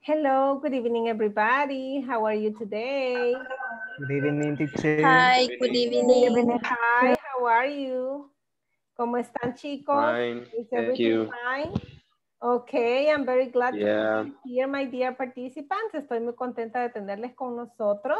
Hello, good evening, everybody. How are you today? Good evening, teacher. Hi, good evening. Hi, how are you? ¿Cómo están, chicos? Fine, Is thank everything you. fine? Okay, I'm very glad to Yeah. have you here, my dear participants. Estoy muy contenta de tenerles con nosotros.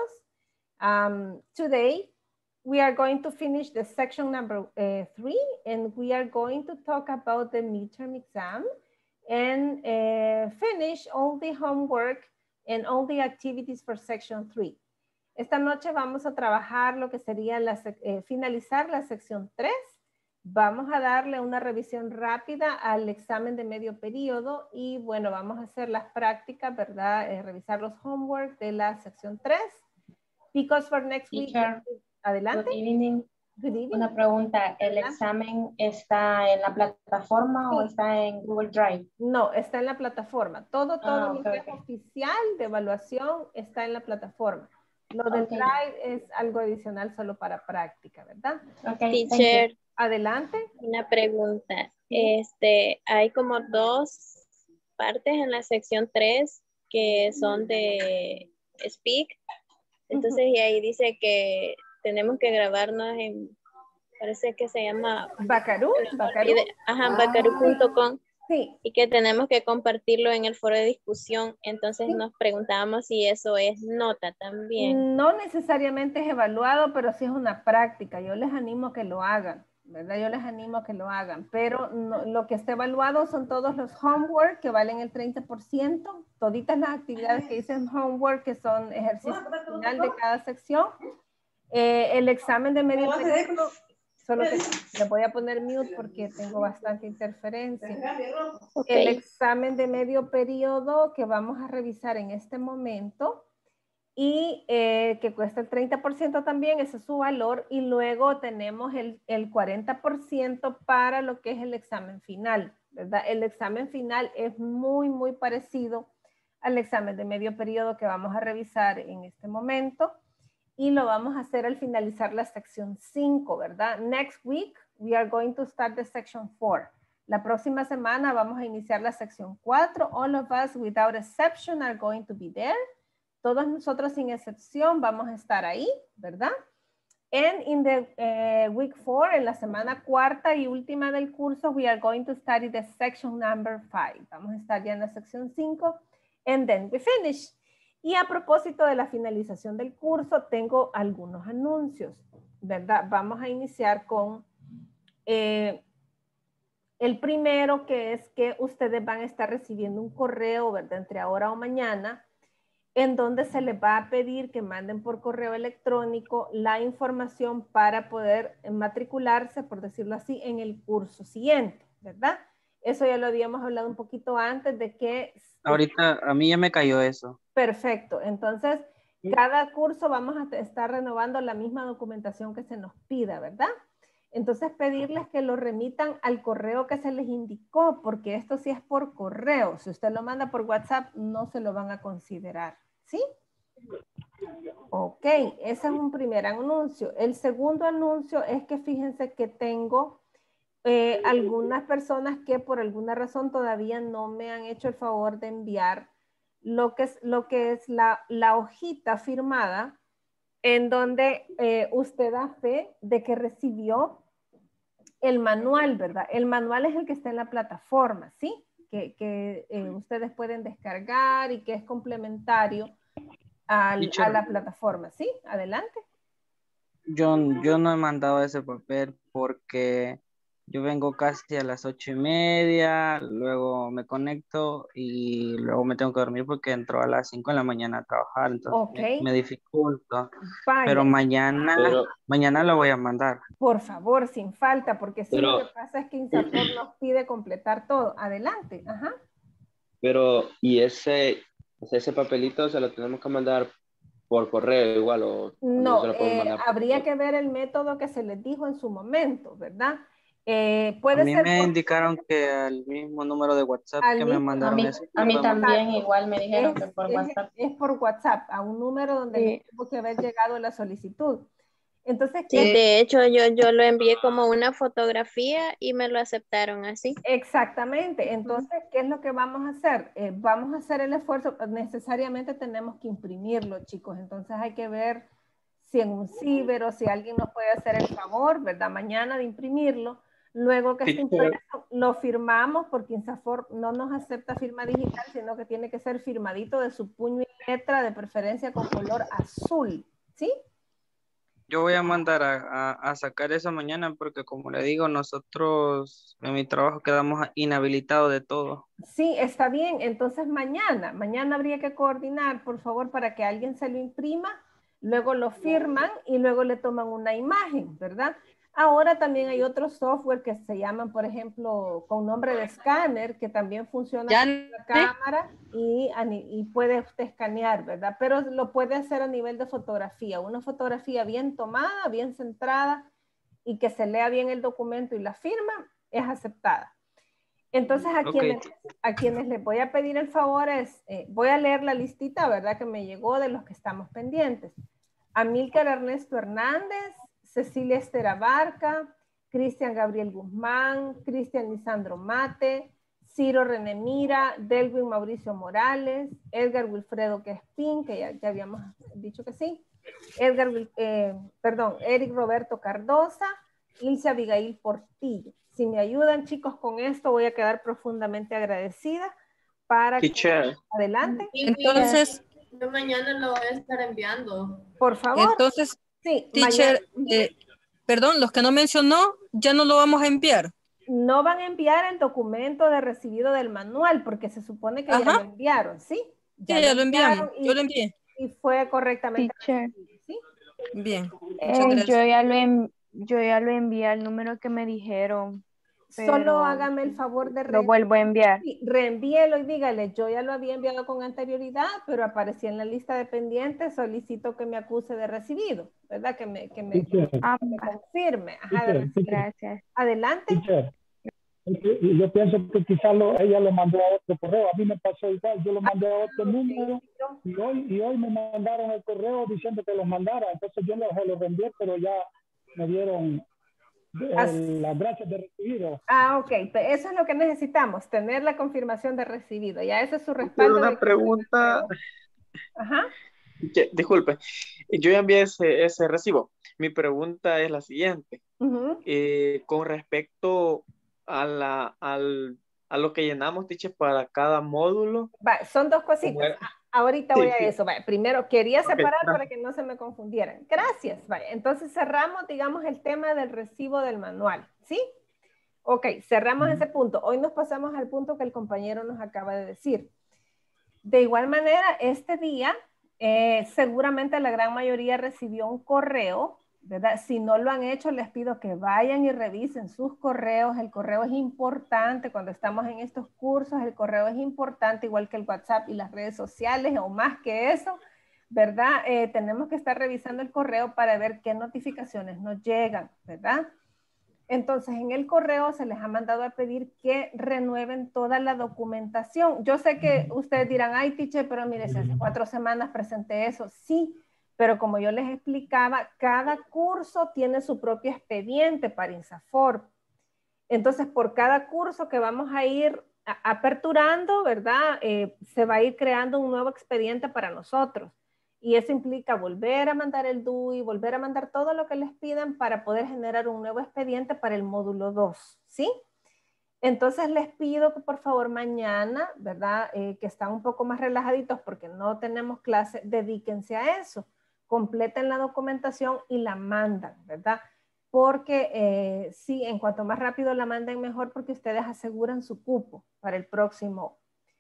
Today, we are going to finish the section number 3, and we are going to talk about the midterm exam and finish all the homework and all the activities for section 3. Esta noche vamos a trabajar lo que sería finalizar la sección 3. Vamos a darle una revisión rápida al examen de medio periodo y bueno, vamos a hacer las prácticas, ¿verdad? Revisar los homework de la sección 3. Because for next Teacher, week, adelante. Good evening. Good evening. Una pregunta, ¿el examen está en la plataforma o está en Google Drive? No, está en la plataforma. Todo lo que es oficial de evaluación está en la plataforma. Lo del Drive es algo adicional solo para práctica, ¿verdad? Teacher, adelante. una pregunta. Hay como 2 partes en la sección 3 que son de Speak. Entonces, y ahí dice que tenemos que grabarnos en, parece que se llama Bacarú. Ajá, bacarú.com. Sí. Y que tenemos que compartirlo en el foro de discusión. Entonces nos preguntábamos si eso es nota también. No necesariamente es evaluado, pero sí es una práctica. Yo les animo a que lo hagan, ¿verdad? Yo les animo a que lo hagan. Pero no, lo que está evaluado son todos los homework que valen el 30%. Toditas las actividades que dicen homework, que son ejercicios final de cada sección. El examen de medio periodo, solo que le voy a poner mute porque tengo bastante interferencia. Okay. El examen de medio periodo que vamos a revisar en este momento y que cuesta el 30% también, ese es su valor, y luego tenemos el 40% para lo que es el examen final, ¿verdad? El examen final es muy parecido al examen de medio periodo que vamos a revisar en este momento. Y lo vamos a hacer al finalizar la sección 5, ¿verdad? Next week, we are going to start the section 4. La próxima semana vamos a iniciar la sección 4. All of us, without exception, are going to be there. Todos nosotros, sin excepción, vamos a estar ahí, ¿verdad? And in the week 4, en la semana cuarta y última del curso, we are going to study the section number 5. Vamos a estar ya en la sección 5. And then we finish. Y a propósito de la finalización del curso, tengo algunos anuncios, ¿verdad? Vamos a iniciar con el primero, que es que ustedes van a estar recibiendo un correo, ¿verdad? Entre ahora o mañana, en donde se les va a pedir que manden por correo electrónico la información para poder matricularse, por decirlo así, en el curso siguiente, ¿verdad? Eso ya lo habíamos hablado un poquito antes de que... Ahorita a mí ya me cayó eso. Perfecto. Entonces, cada curso vamos a estar renovando la misma documentación que se nos pida, ¿verdad? Entonces, pedirles que lo remitan al correo que se les indicó, porque esto sí es por correo. Si usted lo manda por WhatsApp, no se lo van a considerar, ¿sí? Ok, ese es un primer anuncio. El segundo anuncio es que fíjense que tengo algunas personas que por alguna razón todavía no me han hecho el favor de enviar lo que es la hojita firmada en donde usted da fe de que recibió el manual, ¿verdad? El manual es el que está en la plataforma, ¿sí? Que ustedes pueden descargar y que es complementario a la plataforma, ¿sí? Adelante. Yo no he mandado ese papel porque yo vengo casi a las 8:30, luego me conecto y luego me tengo que dormir porque entro a las 5 de la mañana a trabajar, entonces me dificulta. Vaya. Pero mañana lo voy a mandar. Por favor, sin falta, porque sí, lo que pasa es que INSAFORP nos pide completar todo. Adelante, ajá. Pero, ¿y ese papelito se lo tenemos que mandar por correo igual o no se lo podemos mandar habría que ver el método que se les dijo en su momento, ¿verdad? A mí me indicaron que al mismo número de WhatsApp que me mandaron eso. A mí también igual me dijeron que por WhatsApp. Es por WhatsApp, a un número donde tuvo que haber llegado la solicitud. Entonces, Sí, de hecho yo lo envié como una fotografía y me lo aceptaron así. exactamente. Entonces, ¿qué es lo que vamos a hacer? Vamos a hacer el esfuerzo. Necesariamente tenemos que imprimirlo, chicos. Entonces hay que ver si en un ciber o si alguien nos puede hacer el favor, ¿verdad? Mañana de imprimirlo. Luego que esté impreso, lo firmamos porque INSAFORP no nos acepta firma digital, sino que tiene que ser firmadito de su puño y letra, de preferencia con color azul, ¿sí? Yo voy a mandar a sacar eso mañana porque como le digo, nosotros en mi trabajo quedamos inhabilitados de todo. Sí, está bien. Entonces mañana habría que coordinar, por favor, para que alguien se lo imprima, luego lo firman y luego le toman una imagen, ¿verdad? Ahora también hay otros software que se llaman, por ejemplo, con nombre de escáner, que también funciona con la cámara y puede usted escanear, ¿verdad? Pero lo puede hacer a nivel de fotografía, una fotografía bien tomada, bien centrada y que se lea bien el documento y la firma es aceptada. Entonces, a quienes les voy a pedir el favor es, voy a leer la listita, ¿verdad? Que me llegó de los que estamos pendientes. Amílcar Ernesto Hernández, Cecilia Esther Abarca, Cristian Gabriel Guzmán, Cristian Lisandro Mate, Ciro René Mira, Delwin Mauricio Morales, Edgar Wilfredo Quespín, que ya habíamos dicho que sí, Eric Roberto Cardosa, Ilse Abigail Portillo. Si me ayudan, chicos, con esto voy a quedar profundamente agradecida para Teacher. que adelante. Entonces, Yo mañana lo voy a estar enviando. Por favor. Entonces, sí, teacher, mañana. Perdón, los que no mencionó, ya no lo vamos a enviar. No van a enviar el documento de recibido del manual, porque se supone que ya lo enviaron, ¿sí? Ya lo enviamos, yo lo envié. Y fue correctamente recibido, ¿sí? Bien, muchas gracias. Yo ya lo envié al número que me dijeron. Solo hágame el favor de lo vuelvo a enviar. Sí, reenvíelo y dígale, yo ya lo había enviado con anterioridad, pero aparecí en la lista de pendientes, solicito que me acuse de recibido, ¿verdad? Que me confirme. Ajá, gracias. Adelante. Teacher, yo pienso que quizás ella lo mandó a otro correo. A mí me pasó igual, yo lo mandé a otro número y hoy me mandaron el correo diciendo que lo mandara. Entonces yo se lo reenvié, pero ya me dieron las gracias de recibido. Ok, eso es lo que necesitamos, tener la confirmación de recibido. Ya ese es su respaldo. Una pregunta. Ajá. Disculpe, yo ya envié ese recibo. Mi pregunta es la siguiente. Con respecto a lo que llenamos, teacher, para cada módulo. Son dos cositas. Ahorita voy a eso. Primero, quería separar para que no se me confundieran. Gracias. Entonces cerramos, digamos, el tema del recibo del manual. ¿Sí? Ok, cerramos ese punto. Hoy nos pasamos al punto que el compañero nos acaba de decir. De igual manera, este día, seguramente la gran mayoría recibió un correo, ¿verdad? Si no lo han hecho, les pido que vayan y revisen sus correos. El correo es importante cuando estamos en estos cursos. El correo es importante, igual que el WhatsApp y las redes sociales, o más que eso, ¿verdad? Tenemos que estar revisando el correo para ver qué notificaciones nos llegan, ¿verdad? Entonces, en el correo se les ha mandado a pedir que renueven toda la documentación. Yo sé que ustedes dirán, ay, teacher, pero mire, si hace 4 semanas presenté eso. Sí, pero como yo les explicaba, cada curso tiene su propio expediente para INSAFORP. Entonces, por cada curso que vamos a ir aperturando, ¿verdad? Se va a ir creando un nuevo expediente para nosotros. Y eso implica volver a mandar el DUI, volver a mandar todo lo que les pidan para poder generar un nuevo expediente para el módulo 2, ¿sí? Entonces les pido que por favor mañana, ¿verdad? Que están un poco más relajaditos porque no tenemos clase, dedíquense a eso. Completen la documentación y la mandan, ¿verdad? Porque sí, en cuanto más rápido la manden mejor porque ustedes aseguran su cupo para el próximo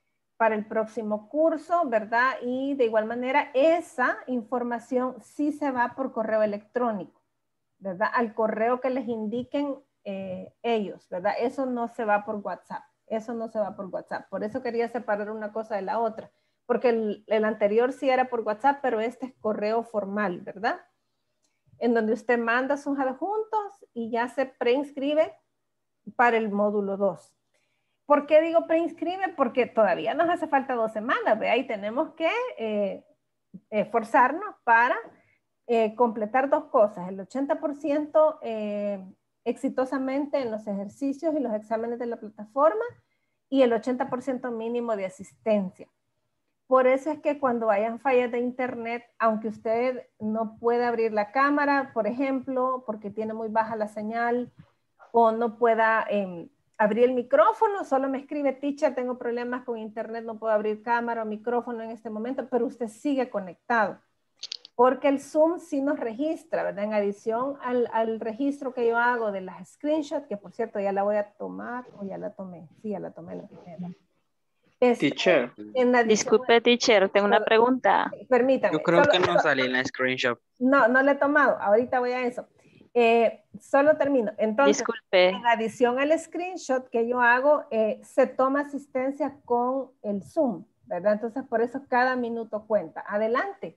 curso, ¿verdad? Y de igual manera, esa información sí se va por correo electrónico, ¿verdad? Al correo que les indiquen ellos, ¿verdad? Eso no se va por WhatsApp. Eso no se va por WhatsApp. Por eso quería separar una cosa de la otra. Porque el anterior sí era por WhatsApp, pero este es correo formal, ¿verdad? En donde usted manda sus adjuntos y ya se preinscribe para el módulo 2. ¿Por qué digo preinscribe? Porque todavía nos hace falta 2 semanas, ¿ve? Ahí tenemos que esforzarnos para completar dos cosas, el 80% exitosamente en los ejercicios y los exámenes de la plataforma y el 80% mínimo de asistencia. Por eso es que cuando hayan fallas de internet, aunque usted no pueda abrir la cámara, por ejemplo, porque tiene muy baja la señal, o no pueda abrir el micrófono, solo me escribe, teacher, tengo problemas con internet, no puedo abrir cámara o micrófono en este momento, pero usted sigue conectado. Porque el Zoom sí nos registra, ¿verdad? En adición al registro que yo hago de las screenshots, que por cierto ya la voy a tomar, o ya la tomé, sí, ya la tomé la primera. Teacher. Disculpe, teacher, tengo una pregunta. Permítame. Yo creo que no salí en la screenshot. No, no le he tomado. Ahorita voy a eso. Solo termino. Entonces, disculpe. En adición al screenshot que yo hago, se toma asistencia con el Zoom, ¿verdad? Entonces, por eso cada minuto cuenta. Adelante.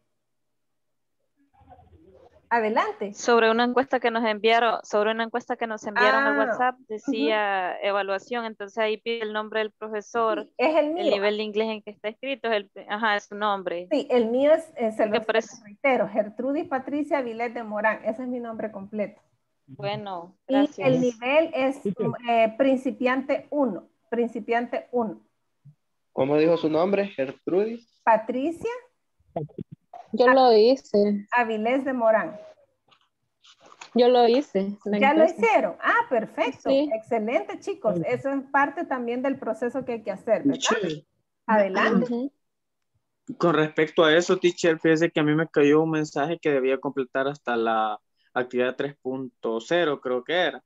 Adelante. Sobre una encuesta que nos enviaron, al WhatsApp, decía evaluación, entonces ahí pide el nombre del profesor, sí, es el mío. El nivel de inglés en que está escrito, es su nombre. Sí, el mío se lo reitero, Gertrudis Patricia Avilés de Morán, ese es mi nombre completo. Bueno, gracias. Y el nivel es principiante 1, principiante 1. ¿Cómo dijo su nombre? Gertrudis. Patricia. Yo lo hice. Avilés de Morán. Yo lo hice. ¿Ya lo hicieron? Ah, perfecto. Sí. Excelente, chicos. Eso es parte también del proceso que hay que hacer, ¿verdad? Teacher. Adelante. Con respecto a eso, teacher, fíjese que a mí me cayó un mensaje que debía completar hasta la actividad 3.0, creo que era.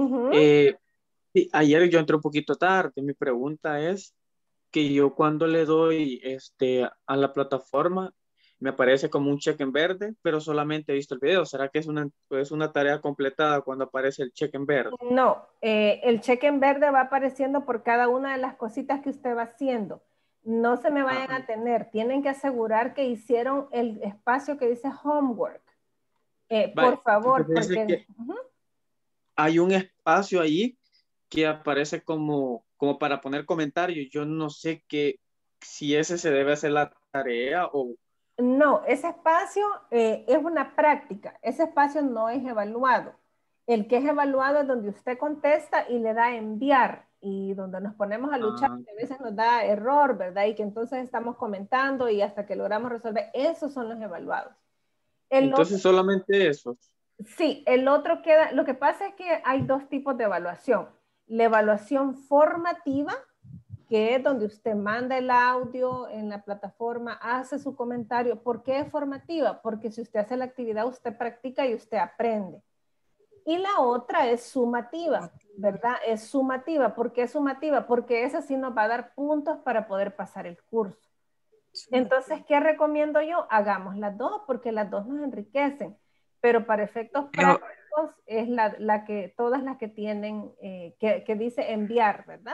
Ayer yo entré un poquito tarde. Mi pregunta es que yo cuando le doy a la plataforma, me aparece como un cheque en verde, pero solamente he visto el video. ¿Será que es una tarea completada cuando aparece el cheque en verde? No, el cheque en verde va apareciendo por cada una de las cositas que usted va haciendo. No se me vayan a tener. Tienen que asegurar que hicieron el espacio que dice homework. Por favor, porque... Hay un espacio ahí que aparece como para poner comentarios. Yo no sé si ese se debe hacer la tarea o... No, ese espacio es una práctica. Ese espacio no es evaluado. El que es evaluado es donde usted contesta y le da a enviar y donde nos ponemos a luchar, que a veces nos da error, ¿verdad? Y que entonces estamos comentando y hasta que logramos resolver. Esos son los evaluados. Entonces solamente esos. Sí, el otro queda, lo que pasa es que hay dos tipos de evaluación. La evaluación formativa, que es donde usted manda el audio en la plataforma, hace su comentario. ¿Por qué es formativa? Porque si usted hace la actividad, usted practica y usted aprende. Y la otra es sumativa, ¿verdad? Es sumativa. ¿Por qué es sumativa? Porque esa sí nos va a dar puntos para poder pasar el curso. Entonces, ¿qué recomiendo yo? Hagamos las dos, porque las dos nos enriquecen. Pero para efectos prácticos es todas las que tienen, que dice enviar, ¿verdad?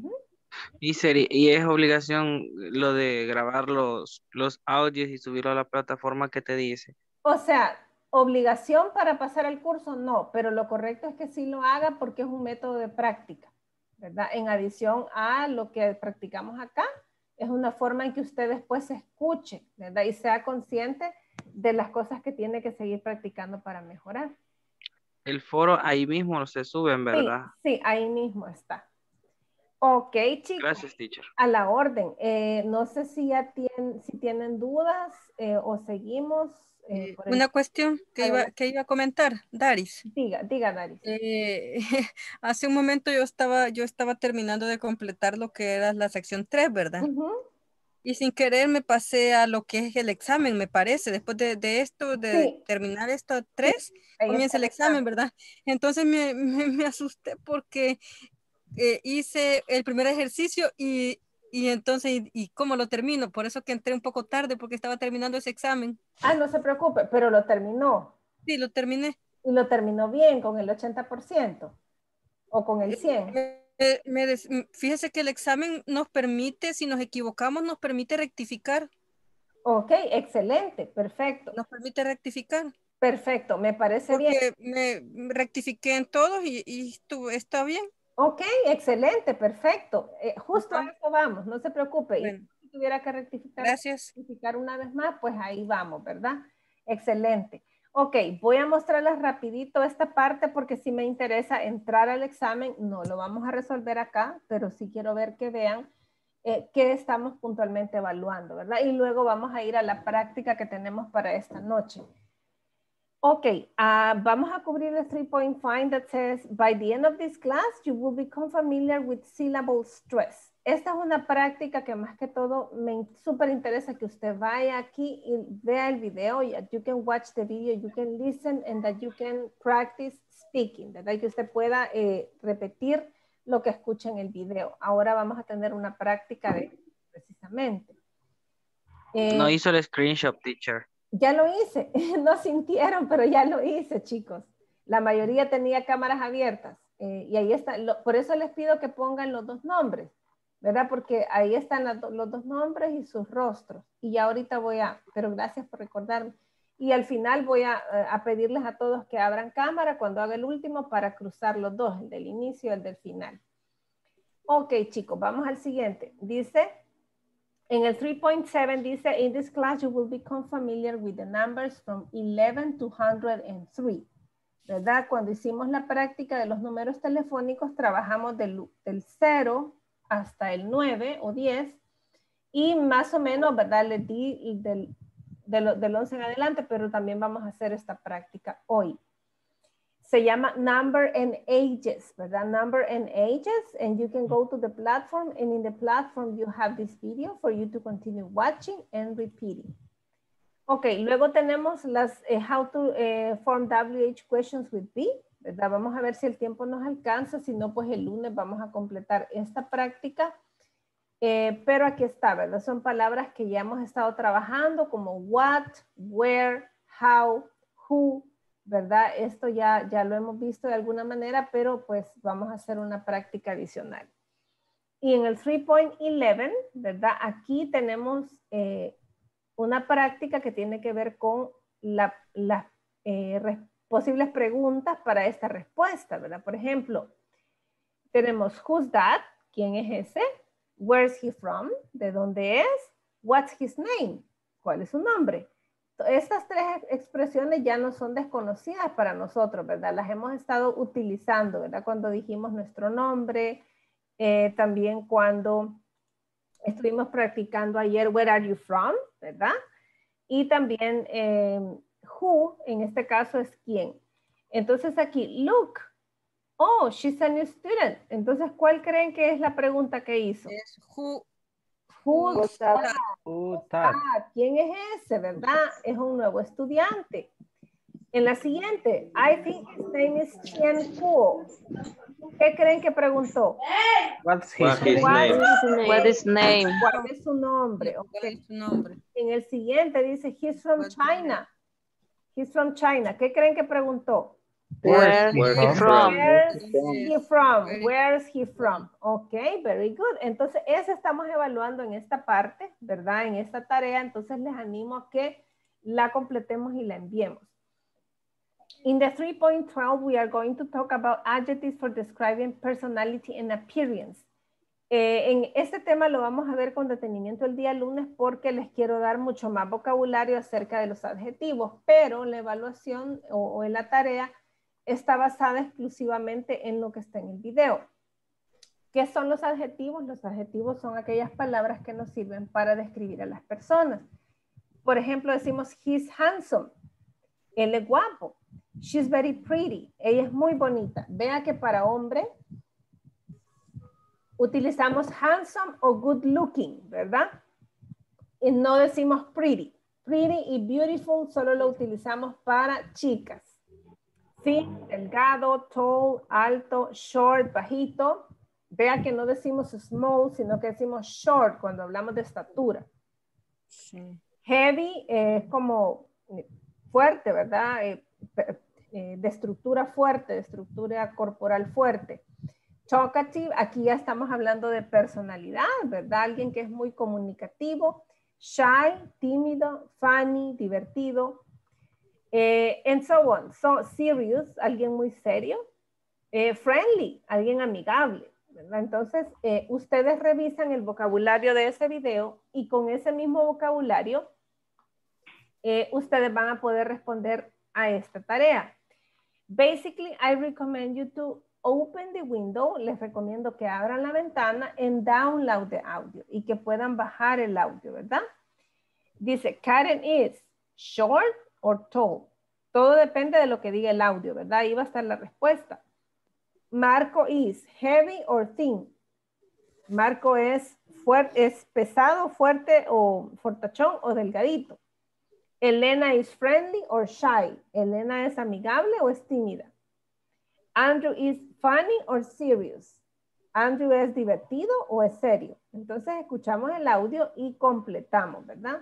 Y es obligación lo de grabar los audios y subirlo a la plataforma que te dice. O sea, obligación para pasar el curso, no, pero lo correcto es que sí lo haga porque es un método de práctica, ¿verdad? En adición a lo que practicamos acá, es una forma en que usted después se escuche, ¿verdad? Y sea consciente de las cosas que tiene que seguir practicando para mejorar. El foro ahí mismo se suben, ¿verdad? Sí, ahí mismo está. Ok, chicos. Gracias, teacher. A la orden. No sé si ya tienen dudas o seguimos. Una cuestión que iba a comentar, Daris. Diga, Daris. Hace un momento yo estaba terminando de completar lo que era la sección 3, ¿verdad? Y sin querer me pasé a lo que es el examen, me parece. Después de esto, de terminar esto 3, comienza el examen, ¿verdad? Entonces me asusté porque hice el primer ejercicio y entonces, ¿y cómo lo termino? Por eso que entré un poco tarde porque estaba terminando ese examen. Ah, no se preocupe, pero lo terminó. Sí, lo terminé. ¿Y lo terminó bien, con el 80%? ¿O con el 100%? Fíjese que el examen nos permite, si nos equivocamos, nos permite rectificar. Ok, excelente, perfecto. Nos permite rectificar. Perfecto, me parece bien. Porque me rectifiqué en todos y está bien. Ok, excelente, perfecto. Justo a eso vamos, no se preocupe. Bueno. Y si tuviera que rectificar una vez más, pues ahí vamos, ¿verdad? Excelente. Ok, voy a mostrarles rapidito esta parte porque si me interesa entrar al examen, no lo vamos a resolver acá, pero sí quiero ver que vean qué estamos puntualmente evaluando, ¿verdad? Y luego vamos a ir a la práctica que tenemos para esta noche. Ok, vamos a cubrir el 3-point find that says, by the end of this class, you will become familiar with syllable stress. Esta es una práctica que más que todo me súper interesa que usted vaya aquí y vea el video. You can watch the video, you can listen, and that you can practice speaking, ¿verdad? Que usted pueda repetir lo que escucha en el video. Ahora vamos a tener una práctica de precisamente. No hizo el screenshot, teacher. Ya lo hice, no sintieron, pero ya lo hice, chicos. La mayoría tenía cámaras abiertas y ahí está. Por eso les pido que pongan los dos nombres, ¿verdad? Porque ahí están los dos nombres y sus rostros. Y ya ahorita pero gracias por recordarme. Y al final voy a pedirles a todos que abran cámara cuando haga el último para cruzar los dos, el del inicio y el del final. Ok, chicos, vamos al siguiente. Dice... En el 3.7 dice, in this class you will become familiar with the numbers from 11 to 103. ¿Verdad? Cuando hicimos la práctica de los números telefónicos, trabajamos del 0 hasta el 9 o 10 y más o menos, ¿verdad? Les di del 11 en adelante, pero también vamos a hacer esta práctica hoy. Se llama Number and Ages, ¿verdad? Number and Ages, and you can go to the platform, and in the platform you have this video for you to continue watching and repeating. Ok, luego tenemos las how to form WH questions with B, ¿verdad? Vamos a ver si el tiempo nos alcanza, si no, pues el lunes vamos a completar esta práctica. Pero aquí está, ¿verdad? Son palabras que ya hemos estado trabajando como what, where, how, who, ¿verdad? Esto ya lo hemos visto de alguna manera, pero pues vamos a hacer una práctica adicional. Y en el 3.11, ¿verdad? Aquí tenemos una práctica que tiene que ver con las posibles preguntas para esta respuesta, ¿verdad? Por ejemplo, tenemos who's that? ¿Quién es ese? Where's he from? ¿De dónde es? What's his name? ¿Cuál es su nombre? Estas tres expresiones ya no son desconocidas para nosotros, ¿verdad? Las hemos estado utilizando, ¿verdad? Cuando dijimos nuestro nombre, también cuando estuvimos practicando ayer, where are you from, ¿verdad? Y también who, en este caso es quién. Entonces aquí, look, oh, she's a new student. Entonces, ¿cuál creen que es la pregunta que hizo? Es who. Who's that? ¿Quién es ese, verdad? Es un nuevo estudiante. En la siguiente, I think his name is Qian Kuo. ¿Qué creen que preguntó? What's his name? What is name? ¿Cuál es su nombre? Okay. Su nombre. En el siguiente dice, he's from China. He's from China. ¿Qué creen que preguntó? Where's he from? Where's he from? Ok, very good. Entonces, eso estamos evaluando en esta parte, ¿verdad? En esta tarea. Entonces, les animo a que la completemos y la enviemos. In the 3.12, we are going to talk about adjectives for describing personality and appearance. En este tema lo vamos a ver con detenimiento el día lunes porque les quiero dar mucho más vocabulario acerca de los adjetivos, pero la evaluación o en la tarea está basada exclusivamente en lo que está en el video. ¿Qué son los adjetivos? Los adjetivos son aquellas palabras que nos sirven para describir a las personas. Por ejemplo, decimos, he's handsome. Él es guapo. She's very pretty. Ella es muy bonita. Vea que para hombre utilizamos handsome o good looking, ¿verdad? Y no decimos pretty. Pretty y beautiful solo lo utilizamos para chicas. Sí, delgado, tall, alto, short, bajito. Vea que no decimos small, sino que decimos short cuando hablamos de estatura. Sí. Heavy es como fuerte, ¿verdad? De estructura fuerte, de estructura corporal fuerte. Talkative, aquí ya estamos hablando de personalidad, ¿verdad? Alguien que es muy comunicativo. Shy, tímido. Funny, divertido. And so on. So, serious, alguien muy serio. Friendly, alguien amigable, ¿verdad? Entonces, ustedes revisan el vocabulario de ese video y con ese mismo vocabulario, ustedes van a poder responder a esta tarea. Basically, I recommend you to open the window. Les recomiendo que abran la ventana and download the audio y que puedan bajar el audio, ¿verdad? Dice, Karen is short or tall. Todo depende de lo que diga el audio, ¿verdad? Ahí va a estar la respuesta. Marco is heavy or thin. Marco es pesado, fuerte o fortachón o delgadito. Elena is friendly or shy. Elena es amigable o es tímida. Andrew is funny or serious. Andrew es divertido o es serio. Entonces escuchamos el audio y completamos, ¿verdad?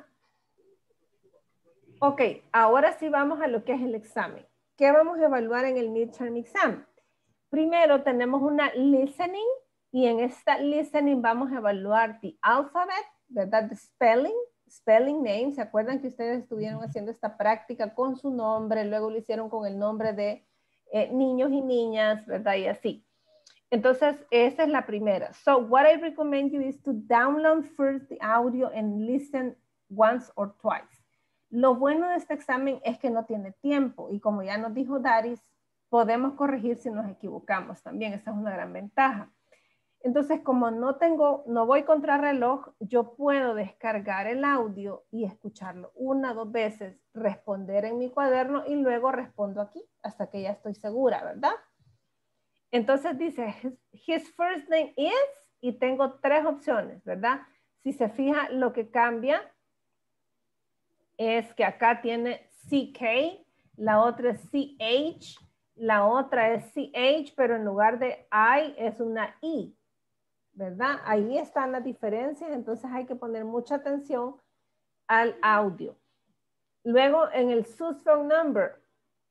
Ok, ahora sí vamos a lo que es el examen. ¿Qué vamos a evaluar en el midterm exam? Primero tenemos una listening y en esta listening vamos a evaluar the alphabet, ¿verdad? The spelling name. ¿Se acuerdan que ustedes estuvieron haciendo esta práctica con su nombre? Luego lo hicieron con el nombre de niños y niñas, ¿verdad? Y así. Entonces, esa es la primera. So, what I recommend you is to download first the audio and listen once or twice. Lo bueno de este examen es que no tiene tiempo y como ya nos dijo Daris, podemos corregir si nos equivocamos también. Esa es una gran ventaja. Entonces, como no voy contra reloj, yo puedo descargar el audio y escucharlo 1 o 2 veces, responder en mi cuaderno y luego respondo aquí hasta que ya estoy segura, ¿verdad? Entonces dice, his first name is, y tengo 3 opciones, ¿verdad? Si se fija, lo que cambia es que acá tiene CK, la otra es CH, la otra es CH, pero en lugar de I es una I, ¿verdad? Ahí están las diferencias, entonces hay que poner mucha atención al audio. Luego en el sus phone number,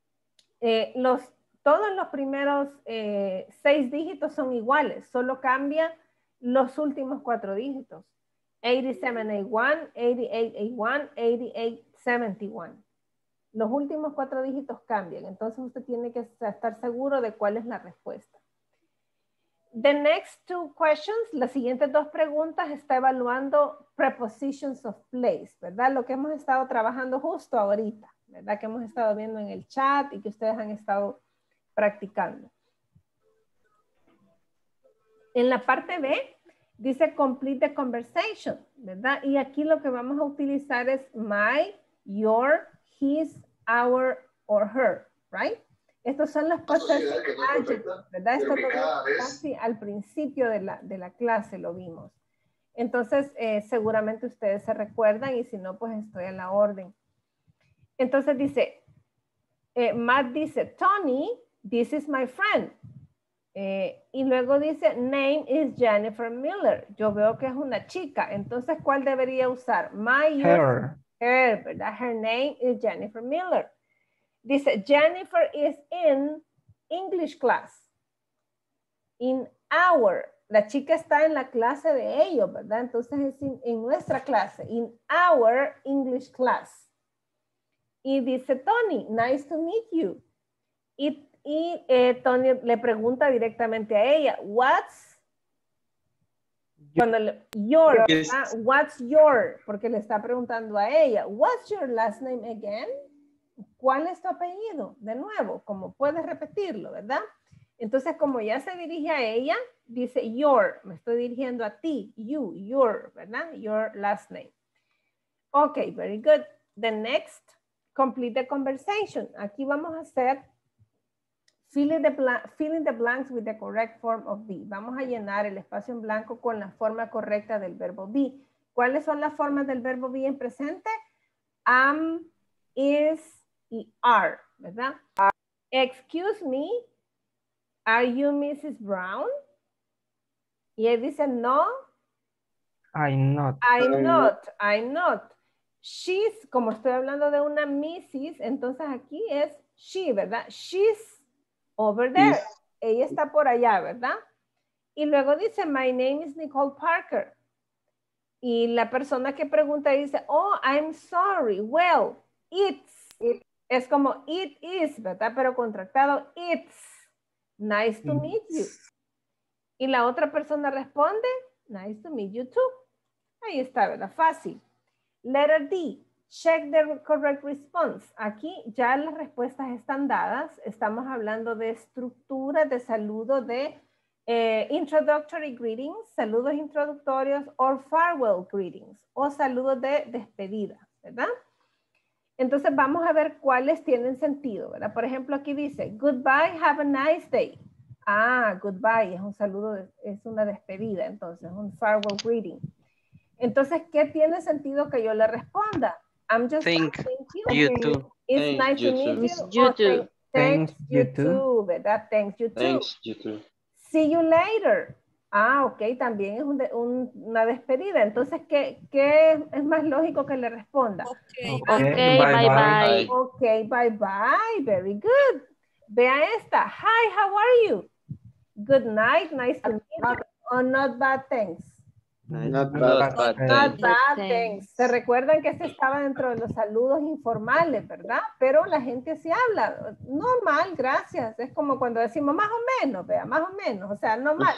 todos los primeros 6 dígitos son iguales, solo cambia los últimos 4 dígitos. 8781, 8881, 8871. Los últimos 4 dígitos cambian, entonces usted tiene que estar seguro de cuál es la respuesta. The next 2 questions, las siguientes 2 preguntas está evaluando prepositions of place, ¿verdad? Lo que hemos estado trabajando justo ahorita, ¿verdad? Que hemos estado viendo en el chat y que ustedes han estado practicando. En la parte B dice complete the conversation, ¿verdad? Y aquí lo que vamos a utilizar es my, your, his, our, or her, right? Estos son los possessive adjectives, ¿verdad? Esto lo vimos casi al principio de la clase, lo vimos. Entonces, seguramente ustedes se recuerdan y si no, pues estoy a la orden. Entonces dice, Matt dice, Tony, this is my friend. Y luego dice, name is Jennifer Miller. Yo veo que es una chica. Entonces, ¿cuál debería usar? My, your, her, ¿verdad? Her name is Jennifer Miller. Dice, Jennifer is in English class. In our. La chica está en la clase de ellos, ¿verdad? Entonces es en nuestra clase. In our English class. Y dice Tony, nice to meet you. Y Tony le pregunta directamente a ella, what's your, porque le está preguntando a ella, what's your last name again? ¿Cuál es tu apellido? De nuevo, como puedes repetirlo, ¿verdad? Entonces, como ya se dirige a ella, dice your, me estoy dirigiendo a ti, you, your, ¿verdad? Your last name. Ok, very good. The next, complete the conversation. Aquí vamos a hacer filling the blanks with the correct form of be. Vamos a llenar el espacio en blanco con la forma correcta del verbo be. ¿Cuáles son las formas del verbo be en presente? Am, is y are, ¿verdad? Excuse me, are you Mrs. Brown? Y él dice no. I'm not. I'm not. She's, como estoy hablando de una Mrs., entonces aquí es she, ¿verdad? She's over there. Ella está por allá, ¿verdad? Y luego dice, my name is Nicole Parker. Y la persona que pregunta dice, oh, I'm sorry. Well, es como it is, ¿verdad? Pero contractado, it's nice to meet you. Y la otra persona responde, nice to meet you too. Ahí está, ¿verdad? Fácil. Letter D. Check the correct response. Aquí ya las respuestas están dadas. Estamos hablando de estructura, de saludo, de introductory greetings, saludos introductorios, or farewell greetings, o saludos de despedida, ¿verdad? Entonces vamos a ver cuáles tienen sentido, ¿verdad? Por ejemplo, aquí dice, goodbye, have a nice day. Ah, goodbye es un saludo, es una despedida, entonces, un farewell greeting. Entonces, ¿qué tiene sentido que yo le responda? I'm just Thank you. you too. It's Thanks, nice you to meet too. you. You Oh, too. thanks you you too. too, ¿verdad? Thanks you too. Thanks, you too. See you later. Ah, ok, también es una despedida. Entonces, ¿qué es más lógico que le responda? Okay, bye bye. Ok, bye bye. Very good. Vea esta. Hi, how are you? Good night, nice to meet you. Oh, not bad, thanks. Not Not bad, Not thanks. bad, thanks. Se recuerdan que este estaba dentro de los saludos informales, ¿verdad? Pero la gente sí habla. Normal, gracias. Es como cuando decimos más o menos, vea, más o menos. O sea, normal.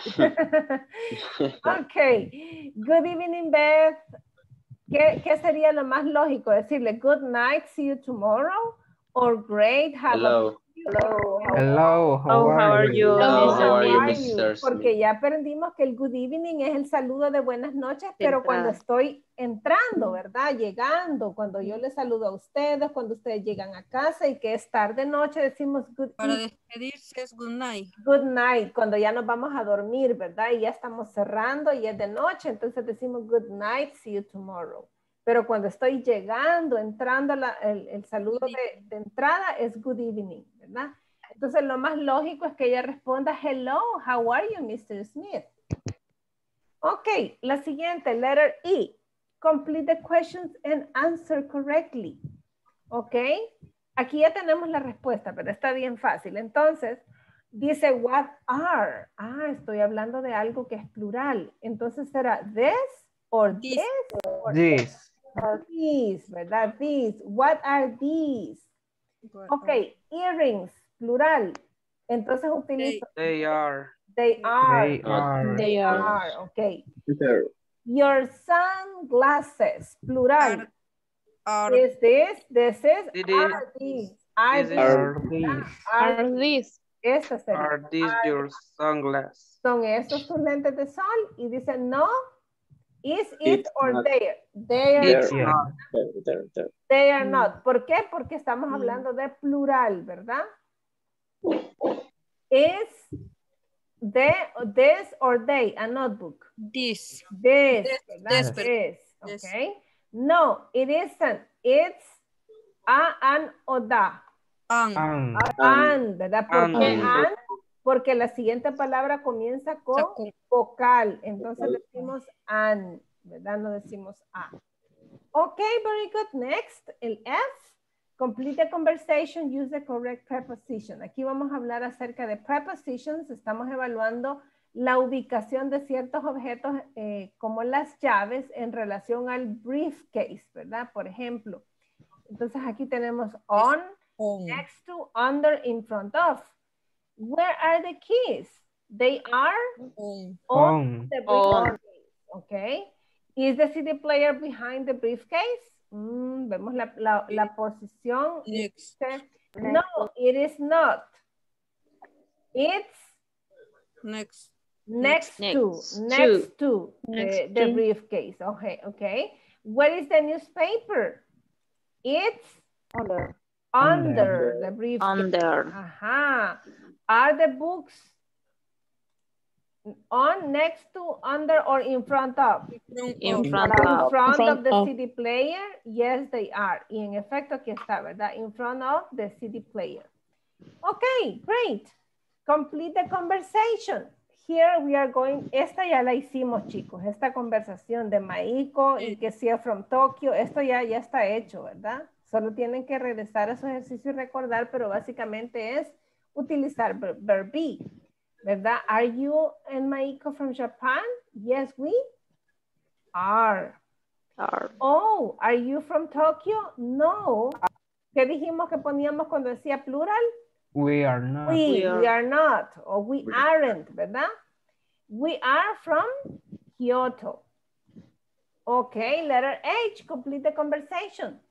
Ok. Good evening, Beth. ¿Qué sería lo más lógico? Decirle good night, see you tomorrow. Or great, have Hello. Hello, how are you? Hello, how are you, How are Mr. you? Porque Smith? ya aprendimos que el good evening es el saludo de buenas noches, pero cuando estoy entrando, ¿verdad? Llegando, cuando yo les saludo a ustedes, cuando ustedes llegan a casa y que es tarde noche, decimos good Para evening. despedirse es good night. Good night, cuando ya nos vamos a dormir, ¿verdad? Y ya estamos cerrando y es de noche, entonces decimos good night, see you tomorrow. Pero cuando estoy llegando, entrando, el saludo de entrada es good evening, ¿verdad? Entonces lo más lógico es que ella responda, hello, how are you, Mr. Smith? Ok, la siguiente, letter E. Complete the questions and answer correctly. Ok, aquí ya tenemos la respuesta, pero está bien fácil. Entonces, dice what are. Ah, estoy hablando de algo que es plural. Entonces será this or this or This. or these, ¿verdad? These. What are these? Ok, earrings, plural. Entonces utilizo They are. they are. They are. They are. Ok. Your sunglasses, plural. Is this? This is. It is. Are these? Are This is- these? Are these. Are these? Esta sería. Are these your sunglasses? Son estos tus lentes de sol y dice no. Is it It's or not. they? They are It's Yeah. not. They are not. ¿Por qué? Porque estamos hablando de plural, ¿verdad? Is this or they a notebook? This. This, This, ¿verdad? this, This, okay. No, it isn't. It's a, an, o da. An, ¿verdad? ¿Por qué an? Porque la siguiente palabra comienza con vocal. Entonces decimos an, ¿verdad? No decimos a. Ok, very good. Next, el F. Complete the conversation, use the correct preposition. Aquí vamos a hablar acerca de prepositions. Estamos evaluando la ubicación de ciertos objetos como las llaves en relación al briefcase, ¿verdad? Por ejemplo. Entonces aquí tenemos on, next to, under, in front of. Where are the keys? They are on the briefcase. Okay. Is the CD player behind the briefcase? Vemos la posición. No, it is not. It's next to the briefcase. Okay, okay. Where is the newspaper? It's under the briefcase. Under. Ajá. Are the books on, next to, under, or in front of? In front In of. front of the CD player? Yes, they are. Y en efecto aquí está, ¿verdad? In front of the CD player. Okay, great. Complete the conversation. Here we are going, esta ya la hicimos, chicos, esta conversación de Maiko y que sea from Tokyo, esto ya está hecho, ¿verdad? Solo tienen que regresar a su ejercicio y recordar, pero básicamente es utilizar verb be, ¿verdad? Are you and Maiko from Japan? Yes, we are. Oh, are you from Tokyo? No. ¿Qué dijimos que poníamos cuando decía plural? We are not. We are not, or we aren't, ¿verdad? We are from Kyoto. Okay, letter H, complete the conversation.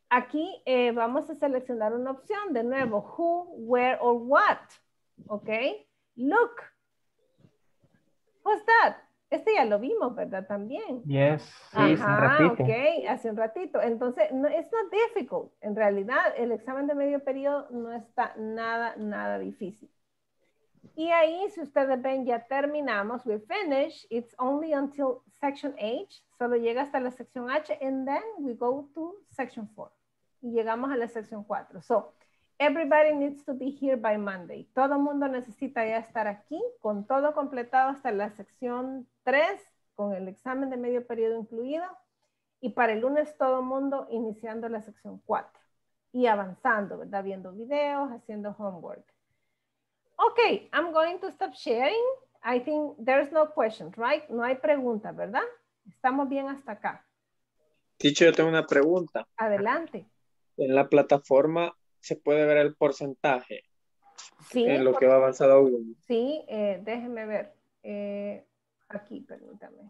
Aquí vamos a seleccionar una opción, de nuevo, who, where, or what. ¿Ok? Look. What's that? Este ya lo vimos, ¿verdad? También. Yes, sí, hace un ratito. Ok, hace un ratito. Entonces, no, it's not difficult. En realidad, el examen de medio periodo no está nada difícil. Y ahí, si ustedes ven, ya terminamos. We finish. It's only until section H. Solo llega hasta la sección H, and then we go to section 4. Y llegamos a la sección 4. So, everybody needs to be here by Monday. Todo el mundo necesita ya estar aquí con todo completado hasta la sección 3, con el examen de medio periodo incluido. Y para el lunes todo el mundo iniciando la sección 4. Y avanzando, ¿verdad? Viendo videos, haciendo homework. Okay, I'm going to stop sharing. I think there's no questions, right? No hay preguntas, ¿verdad? Estamos bien hasta acá. Teacher, yo tengo una pregunta. Adelante. En la plataforma se puede ver el porcentaje Sí, en lo que va avanzado uno. Sí, déjeme ver. Aquí, permítame.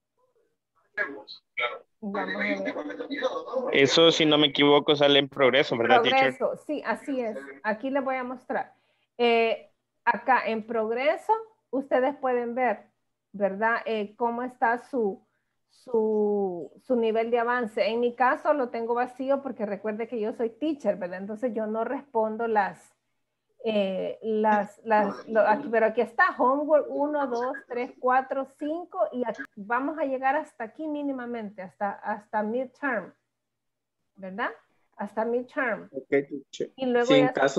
Vamos a ver. Eso, si no me equivoco, sale en progreso, ¿verdad, teacher? Progreso, sí, así es. Aquí les voy a mostrar. Acá en progreso, ustedes pueden ver, ¿verdad? Cómo está su nivel de avance. En mi caso lo tengo vacío porque recuerde que yo soy teacher, ¿verdad? Entonces yo no respondo pero aquí está homework 1, 2, 3, 4, 5 y aquí vamos a llegar hasta aquí mínimamente, hasta midterm, ¿verdad? Hasta midterm. Okay, teacher. Y luego Si en ya caso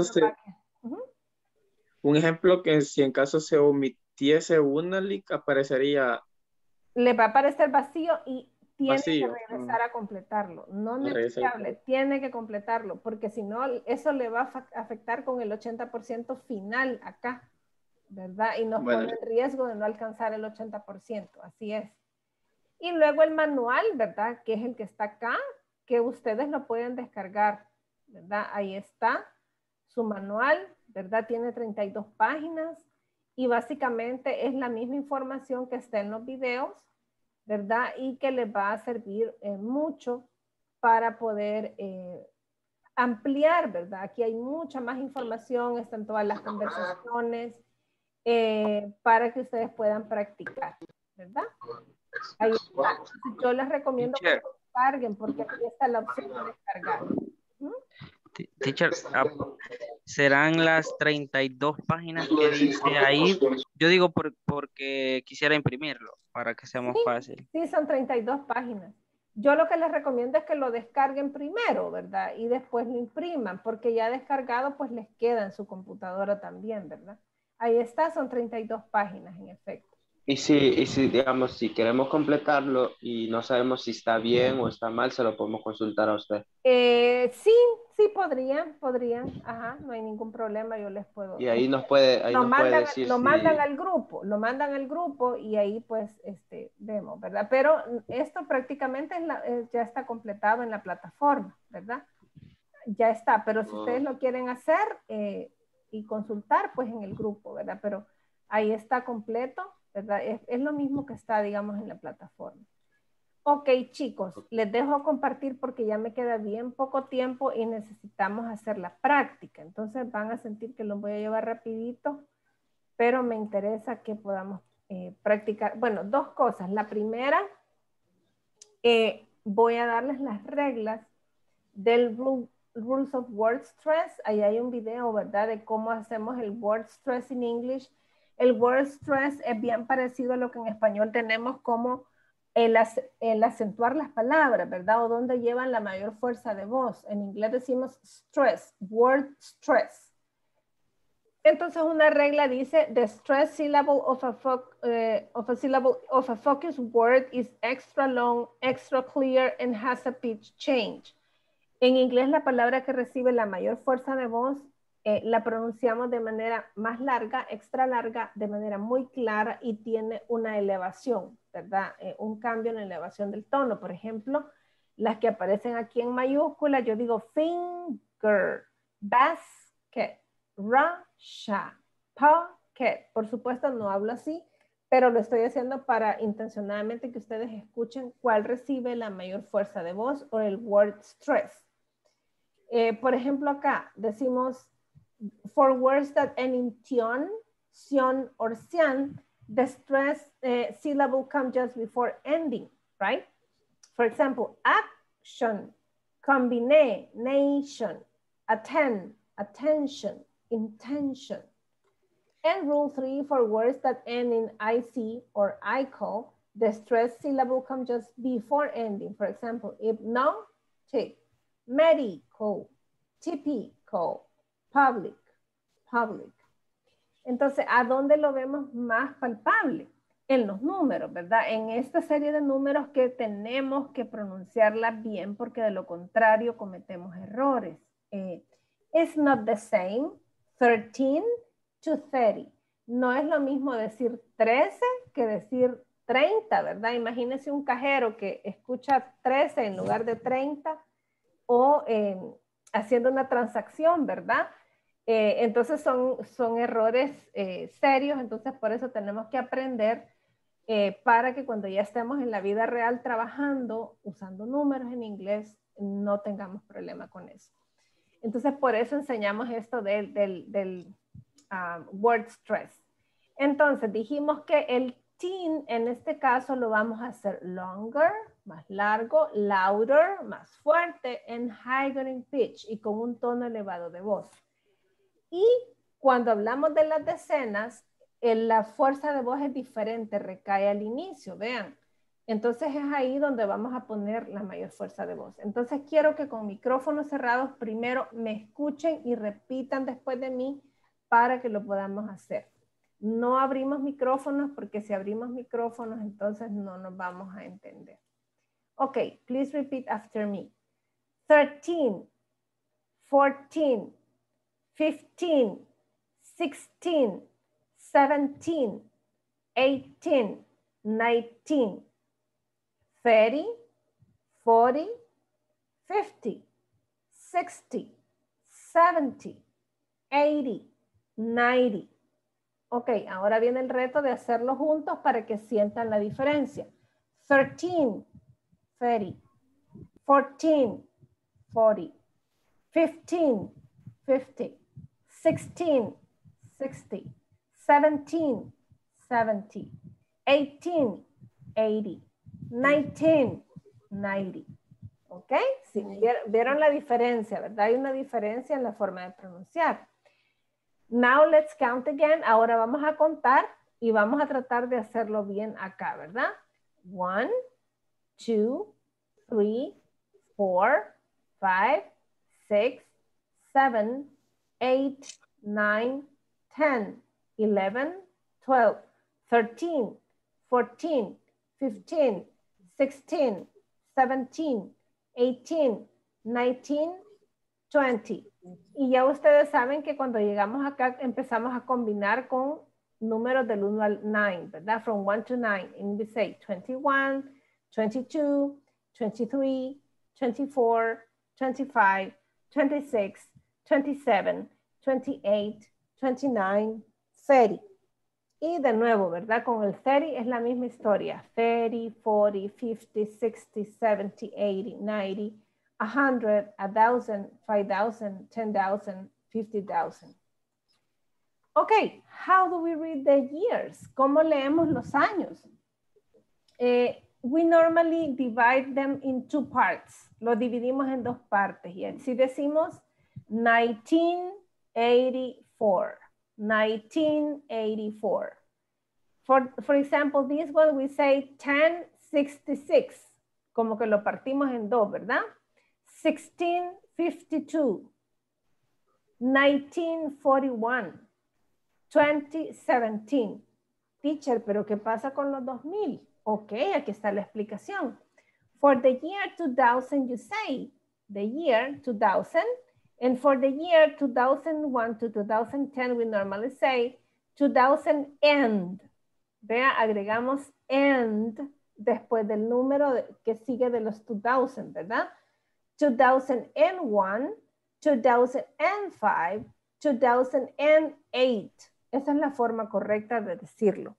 un ejemplo que si en caso se omitiese una link aparecería le va a aparecer vacío y tiene vacío. que regresar a completarlo. No negociable, tiene que completarlo, porque si no, eso le va a afectar con el 80% final acá, ¿verdad? Y nos pone en riesgo de no alcanzar el 80%, así es. Y luego el manual, ¿verdad? Que es el que está acá, que ustedes lo pueden descargar, ¿verdad? Ahí está su manual, ¿verdad? Tiene 32 páginas y básicamente es la misma información que está en los videos, ¿verdad? Y que les va a servir mucho para poder ampliar, ¿verdad? Aquí hay mucha más información, están todas las conversaciones para que ustedes puedan practicar, ¿verdad? Ahí está. Yo les recomiendo que lo descarguen porque aquí está la opción de descargar. Teacher, serán las 32 páginas que dice ahí. Yo digo porque quisiera imprimirlo para que sea más fácil. Sí, son 32 páginas. Yo lo que les recomiendo es que lo descarguen primero, ¿verdad? Y después lo impriman, porque ya descargado pues les queda en su computadora también, ¿verdad? Ahí está, son 32 páginas en efecto. Y si, digamos, si queremos completarlo y no sabemos si está bien o está mal, se lo podemos consultar a usted. Sí, podrían. Ajá, no hay ningún problema, yo les puedo. Y ahí nos puede decir lo mandan al grupo y ahí pues vemos, ¿verdad? Pero esto prácticamente ya está completado en la plataforma, ¿verdad? Ya está, pero si ustedes lo quieren hacer y consultar, pues en el grupo, ¿verdad? Pero ahí está completo, ¿verdad? Es lo mismo que está, digamos, en la plataforma. Ok, chicos, les dejo compartir porque ya me queda bien poco tiempo y necesitamos hacer la práctica. Entonces van a sentir que los voy a llevar rapidito, pero me interesa que podamos practicar. Bueno, dos cosas. La primera, voy a darles las reglas del Rules of Word Stress. Ahí hay un video, ¿verdad? De cómo hacemos el Word Stress en English. El Word Stress es bien parecido a lo que en español tenemos como el acentuar las palabras, ¿verdad? O donde llevan la mayor fuerza de voz. En inglés decimos stress, word stress. Entonces una regla dice, the stress syllable of a focus word is extra long, extra clear, and has a pitch change. En inglés la palabra que recibe la mayor fuerza de voz la pronunciamos de manera más larga, extra larga, de manera muy clara y tiene una elevación, ¿verdad? Un cambio en la elevación del tono. Por ejemplo, las que aparecen aquí en mayúscula, yo digo finger, basket, Russia, pocket. Por supuesto no hablo así, pero lo estoy haciendo para intencionadamente que ustedes escuchen cuál recibe la mayor fuerza de voz o el word stress. Por ejemplo, acá decimos, for words that end in tion, sion, or sian, the stress syllable comes just before ending, right? For example, action, combine, nation, attend, attention, intention. And rule 3, for words that end in IC or ICO, the stress syllable comes just before ending. For example, hypnotic, medical, typical, public, public. Entonces, ¿a dónde lo vemos más palpable? En los números, ¿verdad? En esta serie de números que tenemos que pronunciarla bien porque de lo contrario cometemos errores. It's not the same, 13 to 30. No es lo mismo decir 13 que decir 30, ¿verdad? Imagínense un cajero que escucha 13 en lugar de 30 o haciendo una transacción, ¿verdad? Entonces son errores serios, entonces por eso tenemos que aprender para que cuando ya estemos en la vida real trabajando, usando números en inglés, no tengamos problema con eso. Entonces por eso enseñamos esto del word stress. Entonces dijimos que el teen en este caso lo vamos a hacer longer, más largo, louder, más fuerte, and higher in pitch, y con un tono elevado de voz. Y cuando hablamos de las decenas, la fuerza de voz es diferente, recae al inicio, vean. Entonces es ahí donde vamos a poner la mayor fuerza de voz. Entonces quiero que con micrófonos cerrados primero me escuchen y repitan después de mí para que lo podamos hacer. No abrimos micrófonos porque si abrimos micrófonos entonces no nos vamos a entender. Ok, please repeat after me. 13, 14, 15, 16, 17, 18, 19, 30, 40, 50, 60, 70, 80, 90. Ok, ahora viene el reto de hacerlo juntos para que sientan la diferencia. 13, 30, 14, 40, 15, 50, 16, 60, 17, 70, 18, 80, 19, 90. ¿Ok? Sí, vieron la diferencia, ¿verdad? Hay una diferencia en la forma de pronunciar. Now let's count again. Ahora vamos a contar y vamos a tratar de hacerlo bien acá, ¿verdad? 1, 2, 3, 4, 5, 6, 7, 8, 9, 10, 11, 12, 13, 14, 15, 16, 17, 18, 19, 20. Y ya ustedes saben que cuando llegamos acá empezamos a combinar con números del 1 al 9, ¿verdad? From 1 to 9. And we say 21, 22, 23, 24, 25, 26, 27, 28, 29, 30. Y de nuevo, ¿verdad? Con el 30 es la misma historia. 30, 40, 50, 60, 70, 80, 90, 100, 1,000, 5,000, 10,000, 50,000. Ok, how do we read the years? ¿Cómo leemos los años? We normally divide them in two parts. Lo dividimos en dos partes. Y si decimos 1984, 1984. For example, this one we say 1066, como que lo partimos en dos, ¿verdad? 1652, 1941, 2017. Teacher, ¿pero qué pasa con los 2000? Ok, aquí está la explicación. For the year 2000, you say the year 2000. And for the year 2001 to 2010, we normally say 2000 and. Vea, agregamos and después del número que sigue de los 2000, ¿verdad? 2001, 2005, 2008. Esa es la forma correcta de decirlo.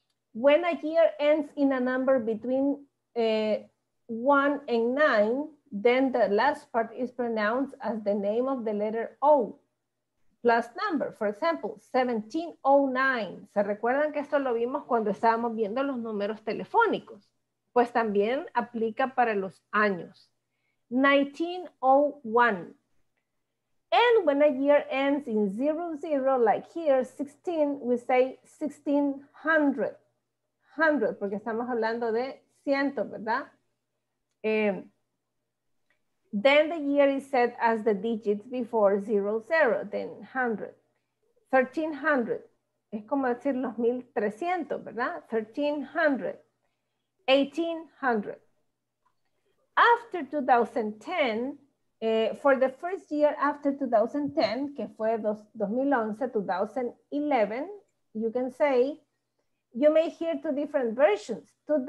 When a year ends in a number between 1 and 9, then the last part is pronounced as the name of the letter O plus number. For example, 1709. ¿Se recuerdan que esto lo vimos cuando estábamos viendo los números telefónicos? Pues también aplica para los años. 1901. And when a year ends in 00, like here, 16, we say 1600. 100, porque estamos hablando de cientos, ¿verdad? Then the year is set as the digits before 00, then 100. 1300, es como decir los 1300, ¿verdad? 1300. 1800. After 2010, for the first year after 2010, que fue 2011, 2011, you can say, you may hear two different versions,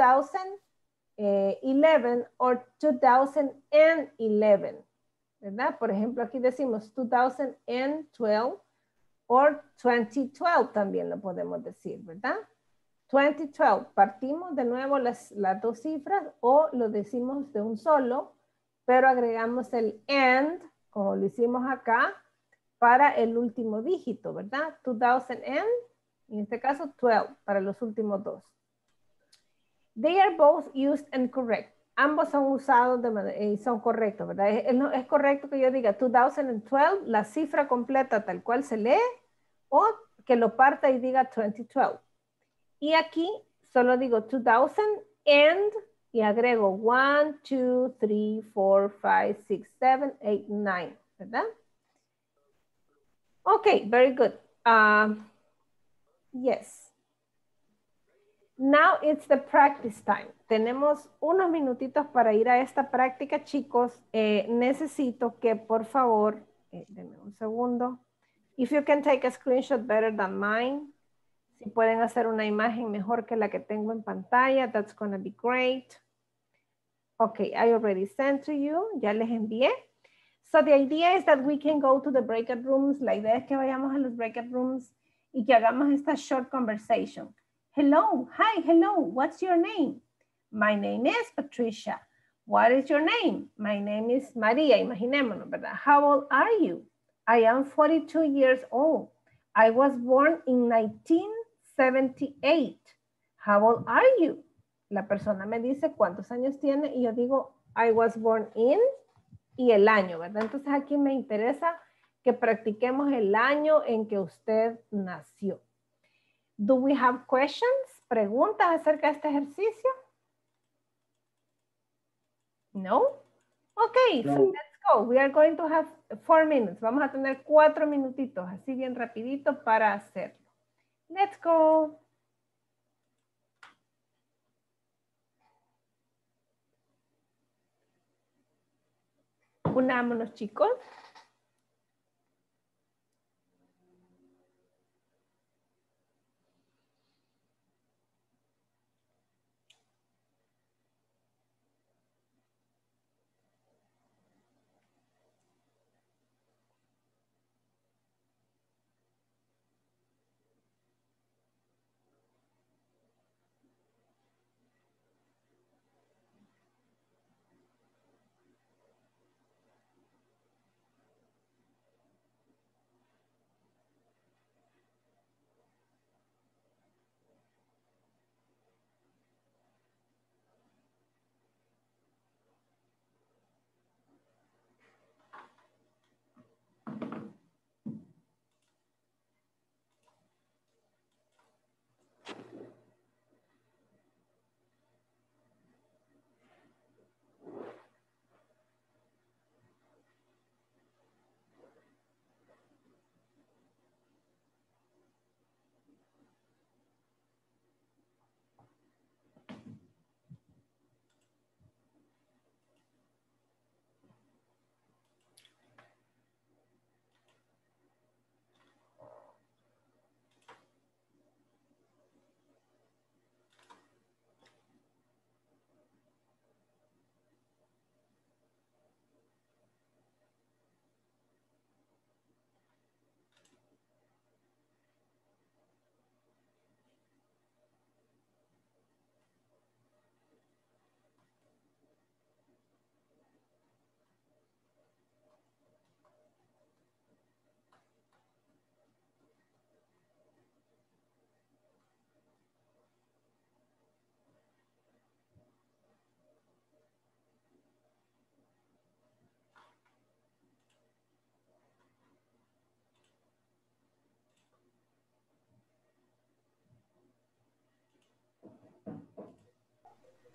2011 or 2011, ¿verdad? Por ejemplo, aquí decimos 2012 or 2012 también lo podemos decir, ¿verdad? 2012, partimos de nuevo las dos cifras o lo decimos de un solo, pero agregamos el and, como lo hicimos acá, para el último dígito, ¿verdad? 2000 and, en este caso 12, para los últimos dos. They are both used and correct. Ambos son usados y son correctos, ¿verdad? Es correcto que yo diga 2012, la cifra completa tal cual se lee, o que lo parta y diga 2012. Y aquí solo digo 2000 and y agrego 1, 2, 3, 4, 5, 6, 7, 8, 9, ¿verdad? Okay, very good. Yes. Now it's the practice time. Tenemos unos minutitos para ir a esta práctica, chicos. Necesito que, por favor, denme un segundo. If you can take a screenshot better than mine. Si pueden hacer una imagen mejor que la que tengo en pantalla, that's going to be great. Okay, I already sent to you. Ya les envié. So the idea is that we can go to the breakout rooms. La idea es que vayamos a los breakout rooms y que hagamos esta short conversation. Hello, hi, hello, what's your name? My name is Patricia. What is your name? My name is Maria. Imaginémonos, ¿verdad? How old are you? I am 42 years old. I was born in 1978. How old are you? La persona me dice cuántos años tiene y yo digo, I was born in, y el año, ¿verdad? Entonces aquí me interesa que practiquemos el año en que usted nació. Do we have questions? ¿Preguntas acerca de este ejercicio? No? Okay, so let's go. We are going to have 4 minutes. Vamos a tener 4 minutitos, así bien rapidito para hacerlo. Let's go. Unámonos, chicos.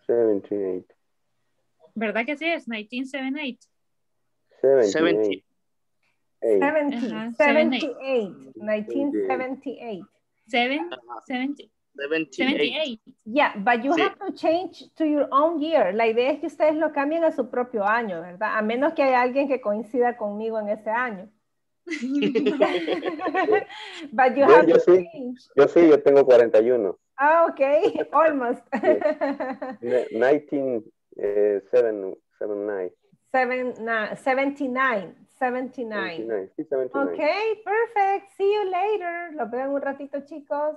78. ¿Verdad que sí es? 1978. 78. 70, 78, 1978. 78. Yeah, but you Sí. have to change to your own year. La idea es que ustedes lo cambien a su propio año, ¿verdad? A menos que haya alguien que coincida conmigo en ese año. But you have to change. Yo tengo 41. Ah, okay, almost. 1979. 79. Sí, 79. Okay, perfect. See you later. Los veo en un ratito, chicos.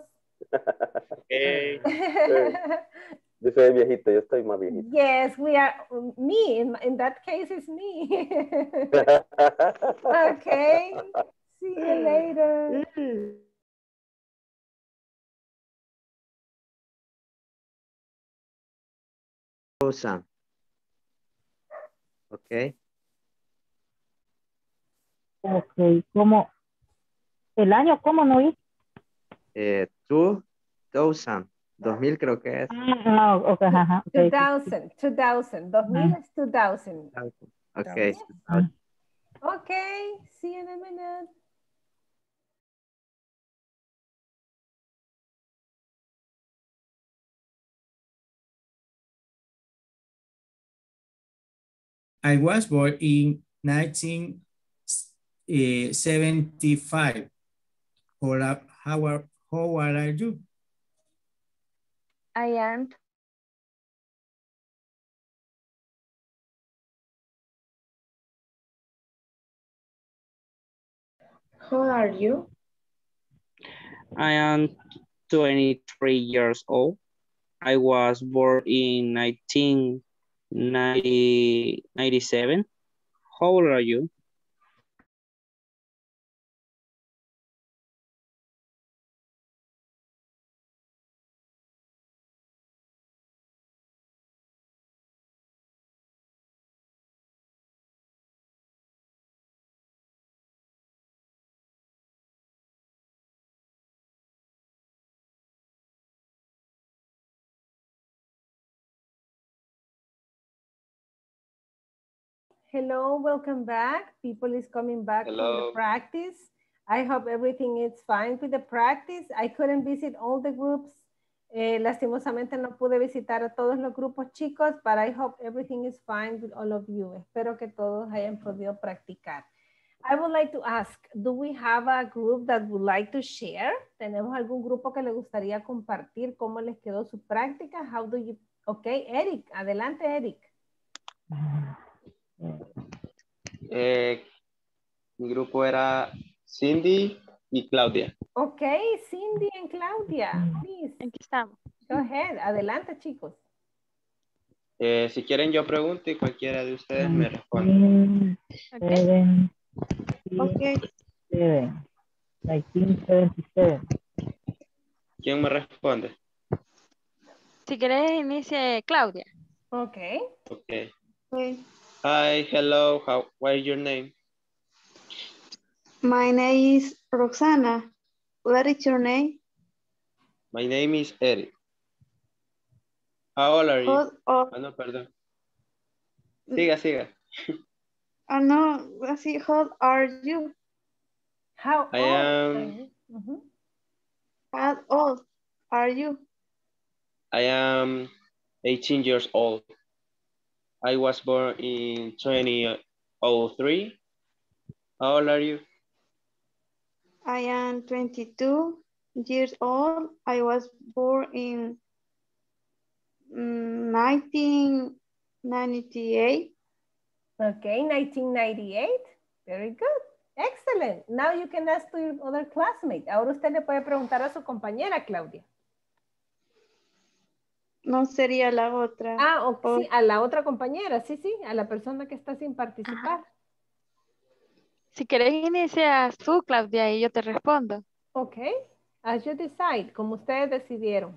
Yo soy viejito, yo estoy más viejito. Yes, we are. Me, in that case, it's me. Okay. See you later. Cosa. Ok. Ok, ¿cómo? ¿El año cómo no vi? 2000. 2000 creo que es. Ah, ok, ajá. Okay. 2000. 2000 es 2000. Ok. Okay, see you in a minute. I was born in 1975. How old are you? I am. How are you? I am 23 years old. I was born in 1997. How old are you? Hello, welcome back. People is coming back from the practice. I hope everything is fine with the practice. I couldn't visit all the groups. Lastimosamente no pude visitar a todos los grupos, chicos, but I hope everything is fine with all of you. Espero que todos hayan podido practicar. I would like to ask, do we have a group that would like to share? ¿Tenemos algún grupo que le gustaría compartir cómo les quedó su práctica? How do you... Okay, Eric, adelante, Eric. Mi grupo era Cindy y Claudia. Ok, Cindy y Claudia, please. Aquí estamos. Go ahead, adelante, chicos. Si quieren yo pregunto y cualquiera de ustedes me responde. Okay. 1977. ¿Quién me responde? Si querés, inicie Claudia. Okay. Okay. Hi, hello, what is your name? My name is Roxana. What is your name? My name is Eric. How old are you? No, perdón. Siga. No, así, how are you? How old are you? How old are you? I am 18 years old. I was born in 2003. How old are you? I am 22 years old. I was born in 1998. Okay, 1998. Very good. Excellent. Now you can ask to your other classmate. Ahora usted le puede preguntar a su compañera, Claudia. No sería la otra. Ah, sí, a la otra compañera, sí, a la persona que está sin participar. Si querés, inicia tú, Claudia, y yo te respondo. Ok, as you decide, como ustedes decidieron.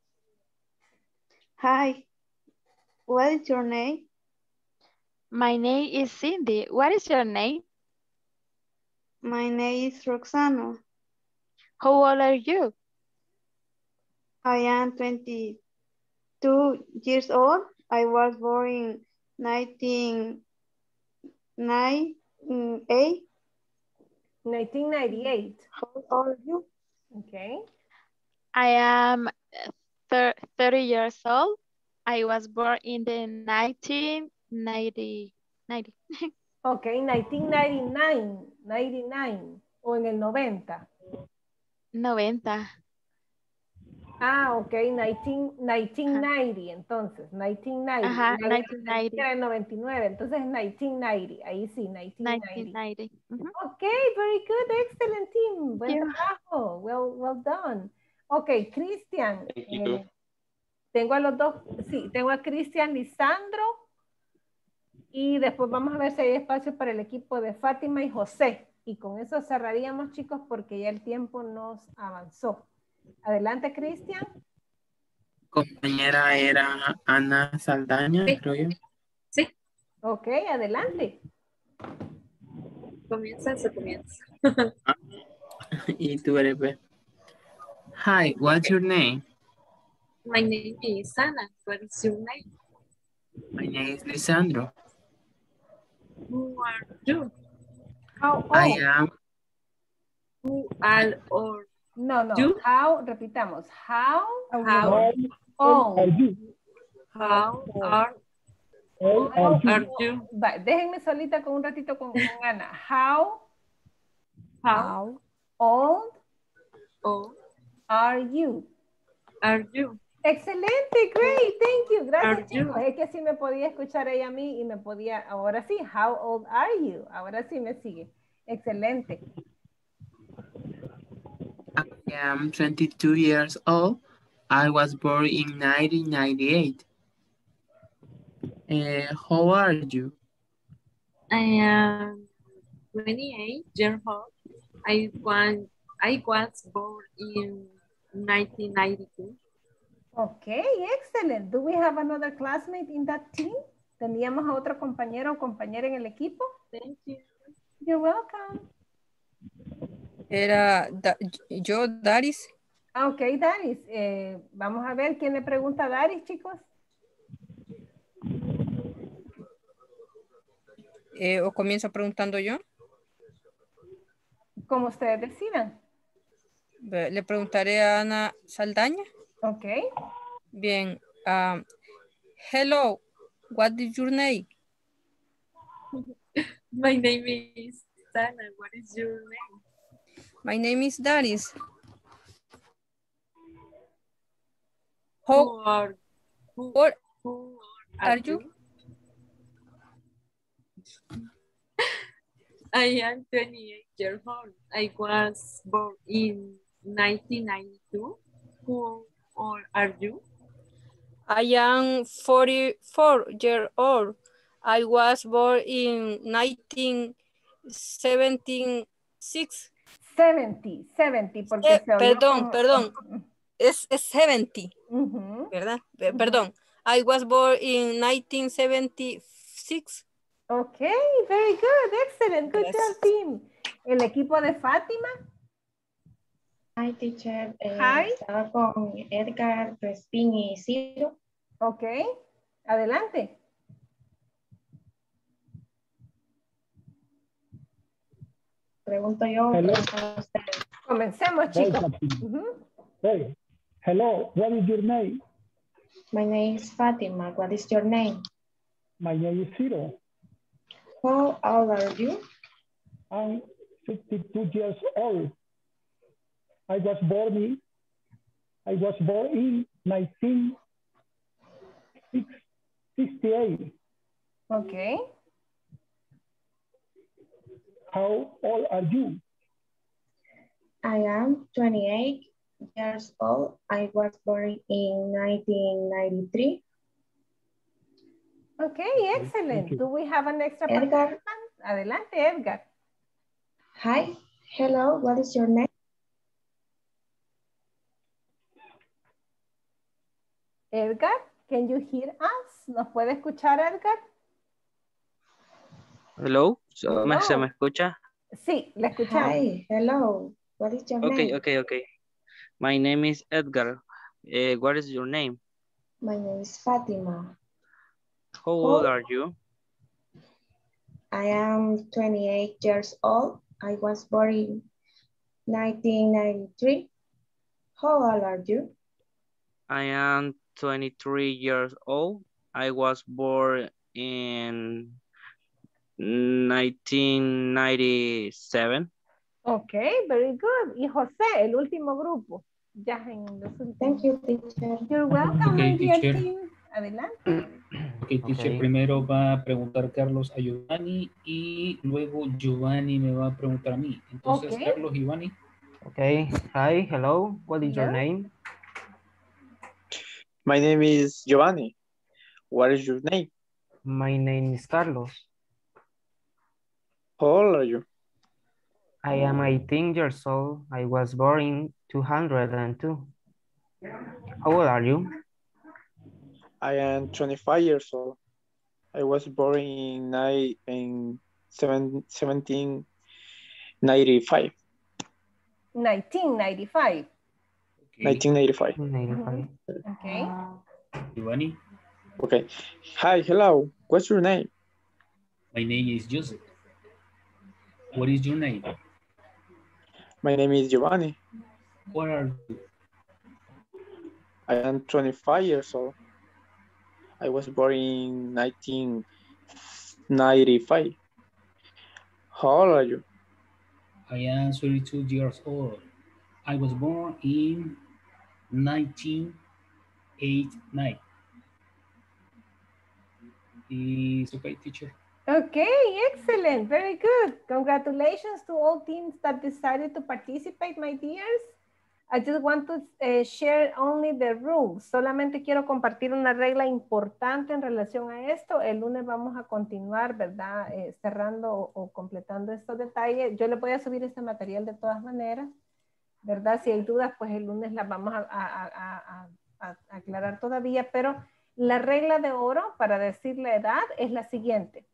Hi, what is your name? My name is Cindy. What is your name? My name is Roxana. How old are you? I am 22 22 years old. I was born in 1998. 1998. How old are you? Okay. I am 30 years old. I was born in the 1990. Okay, 1999. 99. O en el 90. 90. Ah, ok, 1990, entonces, 1990. Ajá, La guerra 1990. era en 99, entonces 1990, ahí sí, 1990. 1990. Ok, very good, excellent team, buen you. trabajo, well done. Ok, Cristian, Thank you. tengo a los dos, sí, tengo a Cristian Lisandro y después vamos a ver si hay espacio para el equipo de Fátima y José. Y con eso cerraríamos, chicos, porque ya el tiempo nos avanzó. Adelante, Cristian. Compañera era Ana Saldaña, Sí. creo yo. Sí, Ok, adelante. comienza, se comienza. Y tú eres B. Hi, what's your name? My name is Anna. What is your name? My name is Lisandro. Who are you? How old? I am Who are or No. you? How, repitamos. How How old? Are you? how are you? Va, déjenme solita con un ratito con Ana. How How old old are you? are you? Excelente, great, thank you. Gracias, Are you? chicos. Es que sí me podía escuchar ella a mí y me podía, ahora sí, how old are you? Ahora sí me sigue. Excelente. I am 22 years old. I was born in 1998. How are you? I am 28 years old. I was born in 1992. Okay, excellent. Do we have another classmate in that team? ¿Teníamos a otro compañero o compañera en el equipo? Thank you. You're welcome. Era yo, Daris. Ah, ok, Daris. Vamos a ver quién le pregunta a Daris, chicos. ¿O comienzo preguntando yo? Como ustedes decidan. Le preguntaré a Ana Saldaña. Ok. Bien. Hello, what is your name? My name is Sana. What is your name? My name is Daris. Who are you? I am 28 years old. I was born in 1992. Who are you? I am 44 years old. I was born in 1976. 70, porque se oyó perdón. Es 70, ¿verdad? Perdón. I was born in 1976. Okay, very good, excellent, good job, team. El equipo de Fátima. Hi, teacher. Hi. Estaba con Edgar, Crespin y Ciro. Ok, adelante. Pregunto yo. Hello. Comencemos, chicos. Hey, hello, what is your name? My name is Fatima. What is your name? My name is Ciro. How old are you? I'm 52 years old. I was born in 1968. Okay. How old are you? I am 28 years old. I was born in 1993. Okay, excellent. Do we have an extra Edgar. participant? Adelante, Edgar. Hi, hello, what is your name? Edgar, can you hear us? ¿Nos puede escuchar, Edgar? Hello, ¿se me escucha? Sí, le escuchamos. Hi, hello, what is your name? Okay. My name is Edgar. What is your name? My name is Fatima. How old are you? I am 28 years old. I was born in 1993. How old are you? I am 23 years old. I was born in 1997. Ok, very good. Y José, el último grupo. Ya en los últimos. Thank you, teacher. You're welcome, Okay, my dear teacher. team. Adelante. Ok, teacher, primero va a preguntar Carlos a Giovanni y luego Giovanni me va a preguntar a mí. Entonces, Okay. Carlos, Giovanni. Okay. Hi, hello. What is your name? My name is Giovanni. What is your name? My name is Carlos. How old are you? I am 18 years old. I was born in 202. How old are you? I am 25 years old. I was born in 1795. 1995. 1995. Okay. Giovanni. Okay. Hi, hello. What's your name? My name is Joseph. What is your name? My name is Giovanni. What are you? I am 25 years old. I was born in 1995. How old are you? I am 32 years old. I was born in 1989. Is okay, teacher? Okay, excellent. Very good. Congratulations to all teams that decided to participate, my dears. I just want to share only the rules. Solamente quiero compartir una regla importante en relación a esto. El lunes vamos a continuar, ¿verdad? Cerrando o completando estos detalles. Yo le voy a subir este material de todas maneras, ¿verdad? Si hay dudas, pues el lunes las vamos a aclarar todavía, pero la regla de oro para decir la edad es la siguiente.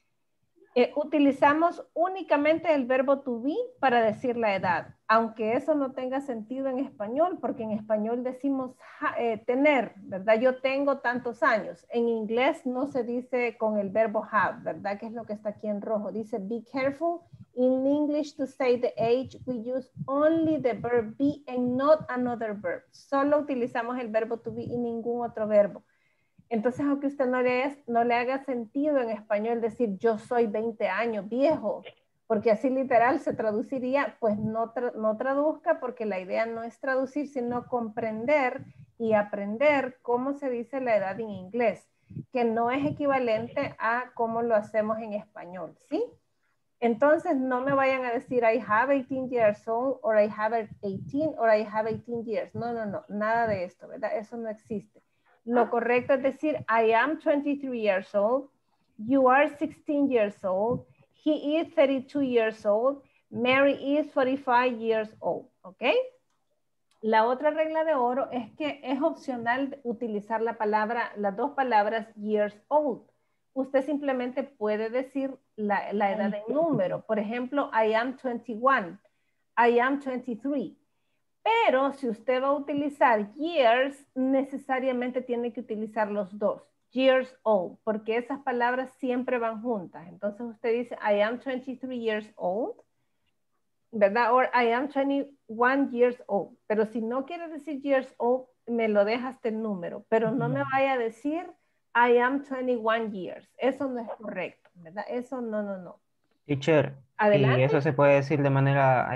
Utilizamos únicamente el verbo to be para decir la edad, aunque eso no tenga sentido en español, porque en español decimos tener, ¿verdad? Yo tengo tantos años. En inglés no se dice con el verbo have, ¿verdad? Que es lo que está aquí en rojo. Dice be careful. In English, to say the age, we use only the verb be and not another verb. Solo utilizamos el verbo to be y ningún otro verbo. Entonces, aunque usted no le haga sentido en español decir yo soy 20 años viejo, porque así literal se traduciría, pues no traduzca, porque la idea no es traducir, sino comprender y aprender cómo se dice la edad en inglés, que no es equivalente a cómo lo hacemos en español, ¿sí? Entonces, no me vayan a decir I have 18 years old, or I have 18, or I have 18 years. No, nada de esto, ¿verdad? Eso no existe. Lo correcto es decir, I am 23 years old, you are 16 years old, he is 32 years old, Mary is 45 years old, ¿ok? La otra regla de oro es que es opcional utilizar las dos palabras years old. Usted simplemente puede decir la edad en número. Por ejemplo, I am 21, I am 23. Pero si usted va a utilizar years, necesariamente tiene que utilizar los dos. Years old, porque esas palabras siempre van juntas. Entonces usted dice, I am 23 years old, ¿verdad? O I am 21 years old. Pero si no quiere decir years old, me lo deja hasta el número. Pero no me vaya a decir, I am 21 years. Eso no es correcto, ¿verdad? Eso no. Teacher, Adelante. y eso se puede decir de manera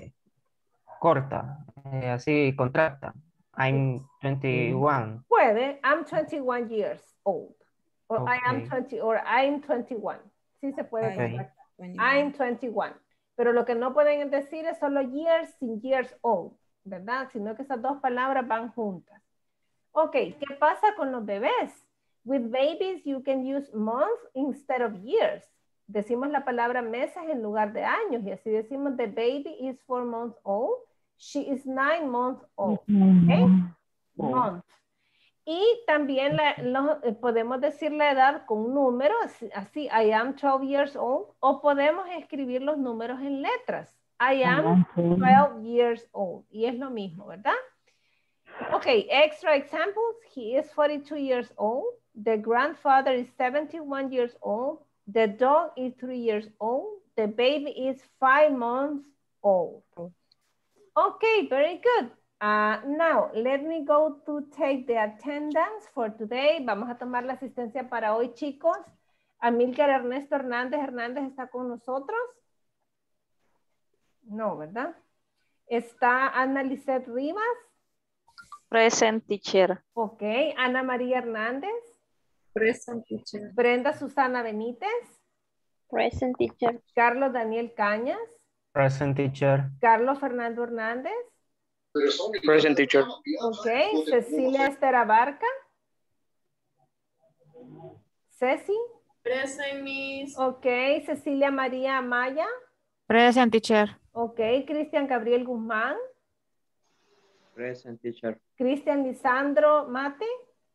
corta, así contracta. I'm 21. Puede, I'm 21 years old. Or Okay. I am 20, or I'm 21. Sí se puede contractar. I'm 21. Pero lo que no pueden decir es solo years sin years old, ¿verdad? Sino que esas dos palabras van juntas. Ok, ¿qué pasa con los bebés? With babies, you can use months instead of years. Decimos la palabra meses en lugar de años y así decimos the baby is 4 months old. She is 9 months old. Okay? Months. Y también podemos decir la edad con un número, así, I am 12 years old, o podemos escribir los números en letras. I am 12 years old. Y es lo mismo, ¿verdad? Okay, extra examples. He is 42 years old. The grandfather is 71 years old. The dog is 3 years old. The baby is 5 months old. Okay, very good. Now, let me go to take the attendance for today. Vamos a tomar la asistencia para hoy, chicos. Amílcar Ernesto Hernández está con nosotros. No, ¿verdad? Está Ana Lisette Rivas. Present, teacher. Ok. Ana María Hernández. Present, teacher. Brenda Susana Benítez. Present, teacher. Carlos Daniel Cañas. Present, teacher. Carlos Fernando Hernández. Present, teacher. Ok. Cecilia Esther Abarca. Ceci. Present, Miss. Ok. Cecilia María Amaya. Present, teacher. Ok. Cristian Gabriel Guzmán. Present, teacher. Cristian Lisandro Mate.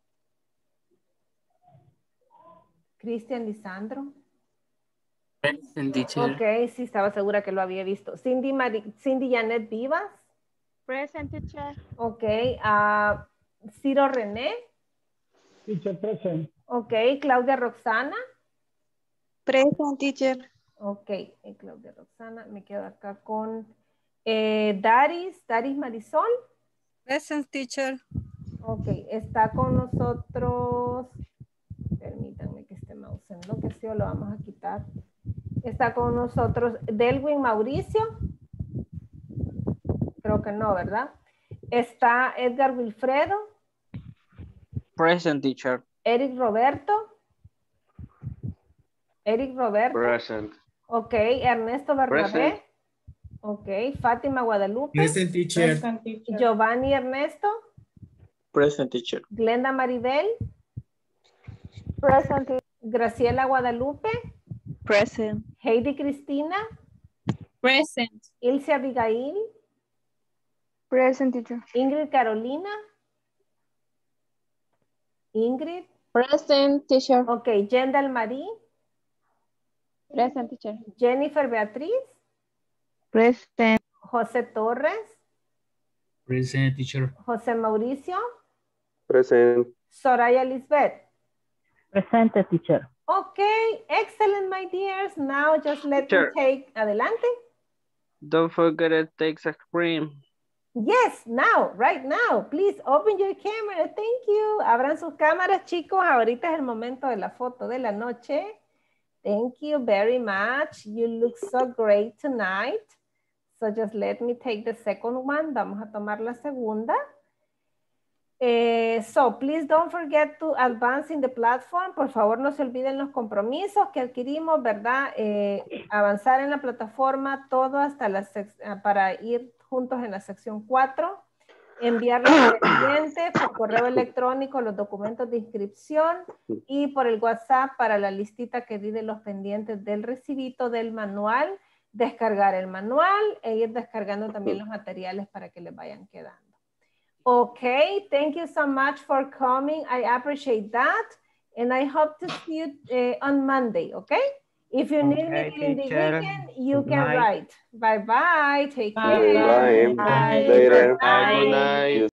Cristian Lisandro. Present, teacher. Ok, sí, estaba segura que lo había visto. Cindy Janet Vivas. Present, teacher. Ok. Ciro René. Teacher present. Ok. Claudia Roxana. Present, teacher. Ok. Claudia Roxana. Me quedo acá con Daris Marisol. Present, teacher. Ok. Está con nosotros. Permítanme que este mouse se enloqueció. Lo vamos a quitar. Está con nosotros Delwin Mauricio. Creo que no, ¿verdad? Está Edgar Wilfredo. Present, teacher. Eric Roberto. Present. Ok. Ernesto Bernabé. Present. Ok. Fátima Guadalupe. Present, teacher. Giovanni Ernesto. Present, teacher. Glenda Maribel. Present. Graciela Guadalupe. Present. Heidi Cristina. Present. Ilse Abigail. Present, teacher. Ingrid Carolina. Ingrid. Present, teacher. Ok. Yendal Marie. Present, teacher. Jennifer Beatriz. Present. José Torres. Present, teacher. José Mauricio. Present. Soraya Lisbeth. Present, teacher. Okay, excellent, my dears. Now just let me Teacher. take, adelante. Don't forget it takes a screen. Yes, now, right now. Please open your camera. Thank you. Abran sus cámaras, chicos. Ahorita es el momento de la foto de la noche. Thank you very much. You look so great tonight. So just let me take the second one. Vamos a tomar la segunda. So please don't forget to advance in the platform. Por favor, no se olviden los compromisos que adquirimos, ¿verdad? Avanzar en la plataforma todo hasta para ir juntos en la sección 4. Enviar los pendientes por correo electrónico, los documentos de inscripción y por el WhatsApp para la listita que di de los pendientes del recibito del manual. Descargar el manual e ir descargando también los materiales para que les vayan quedando. Okay, thank you so much for coming. I appreciate that. And I hope to see you on Monday, okay? If you need me during the weekend, you can write. Bye-bye. Take care. Bye. Bye. Later. Bye. Good night.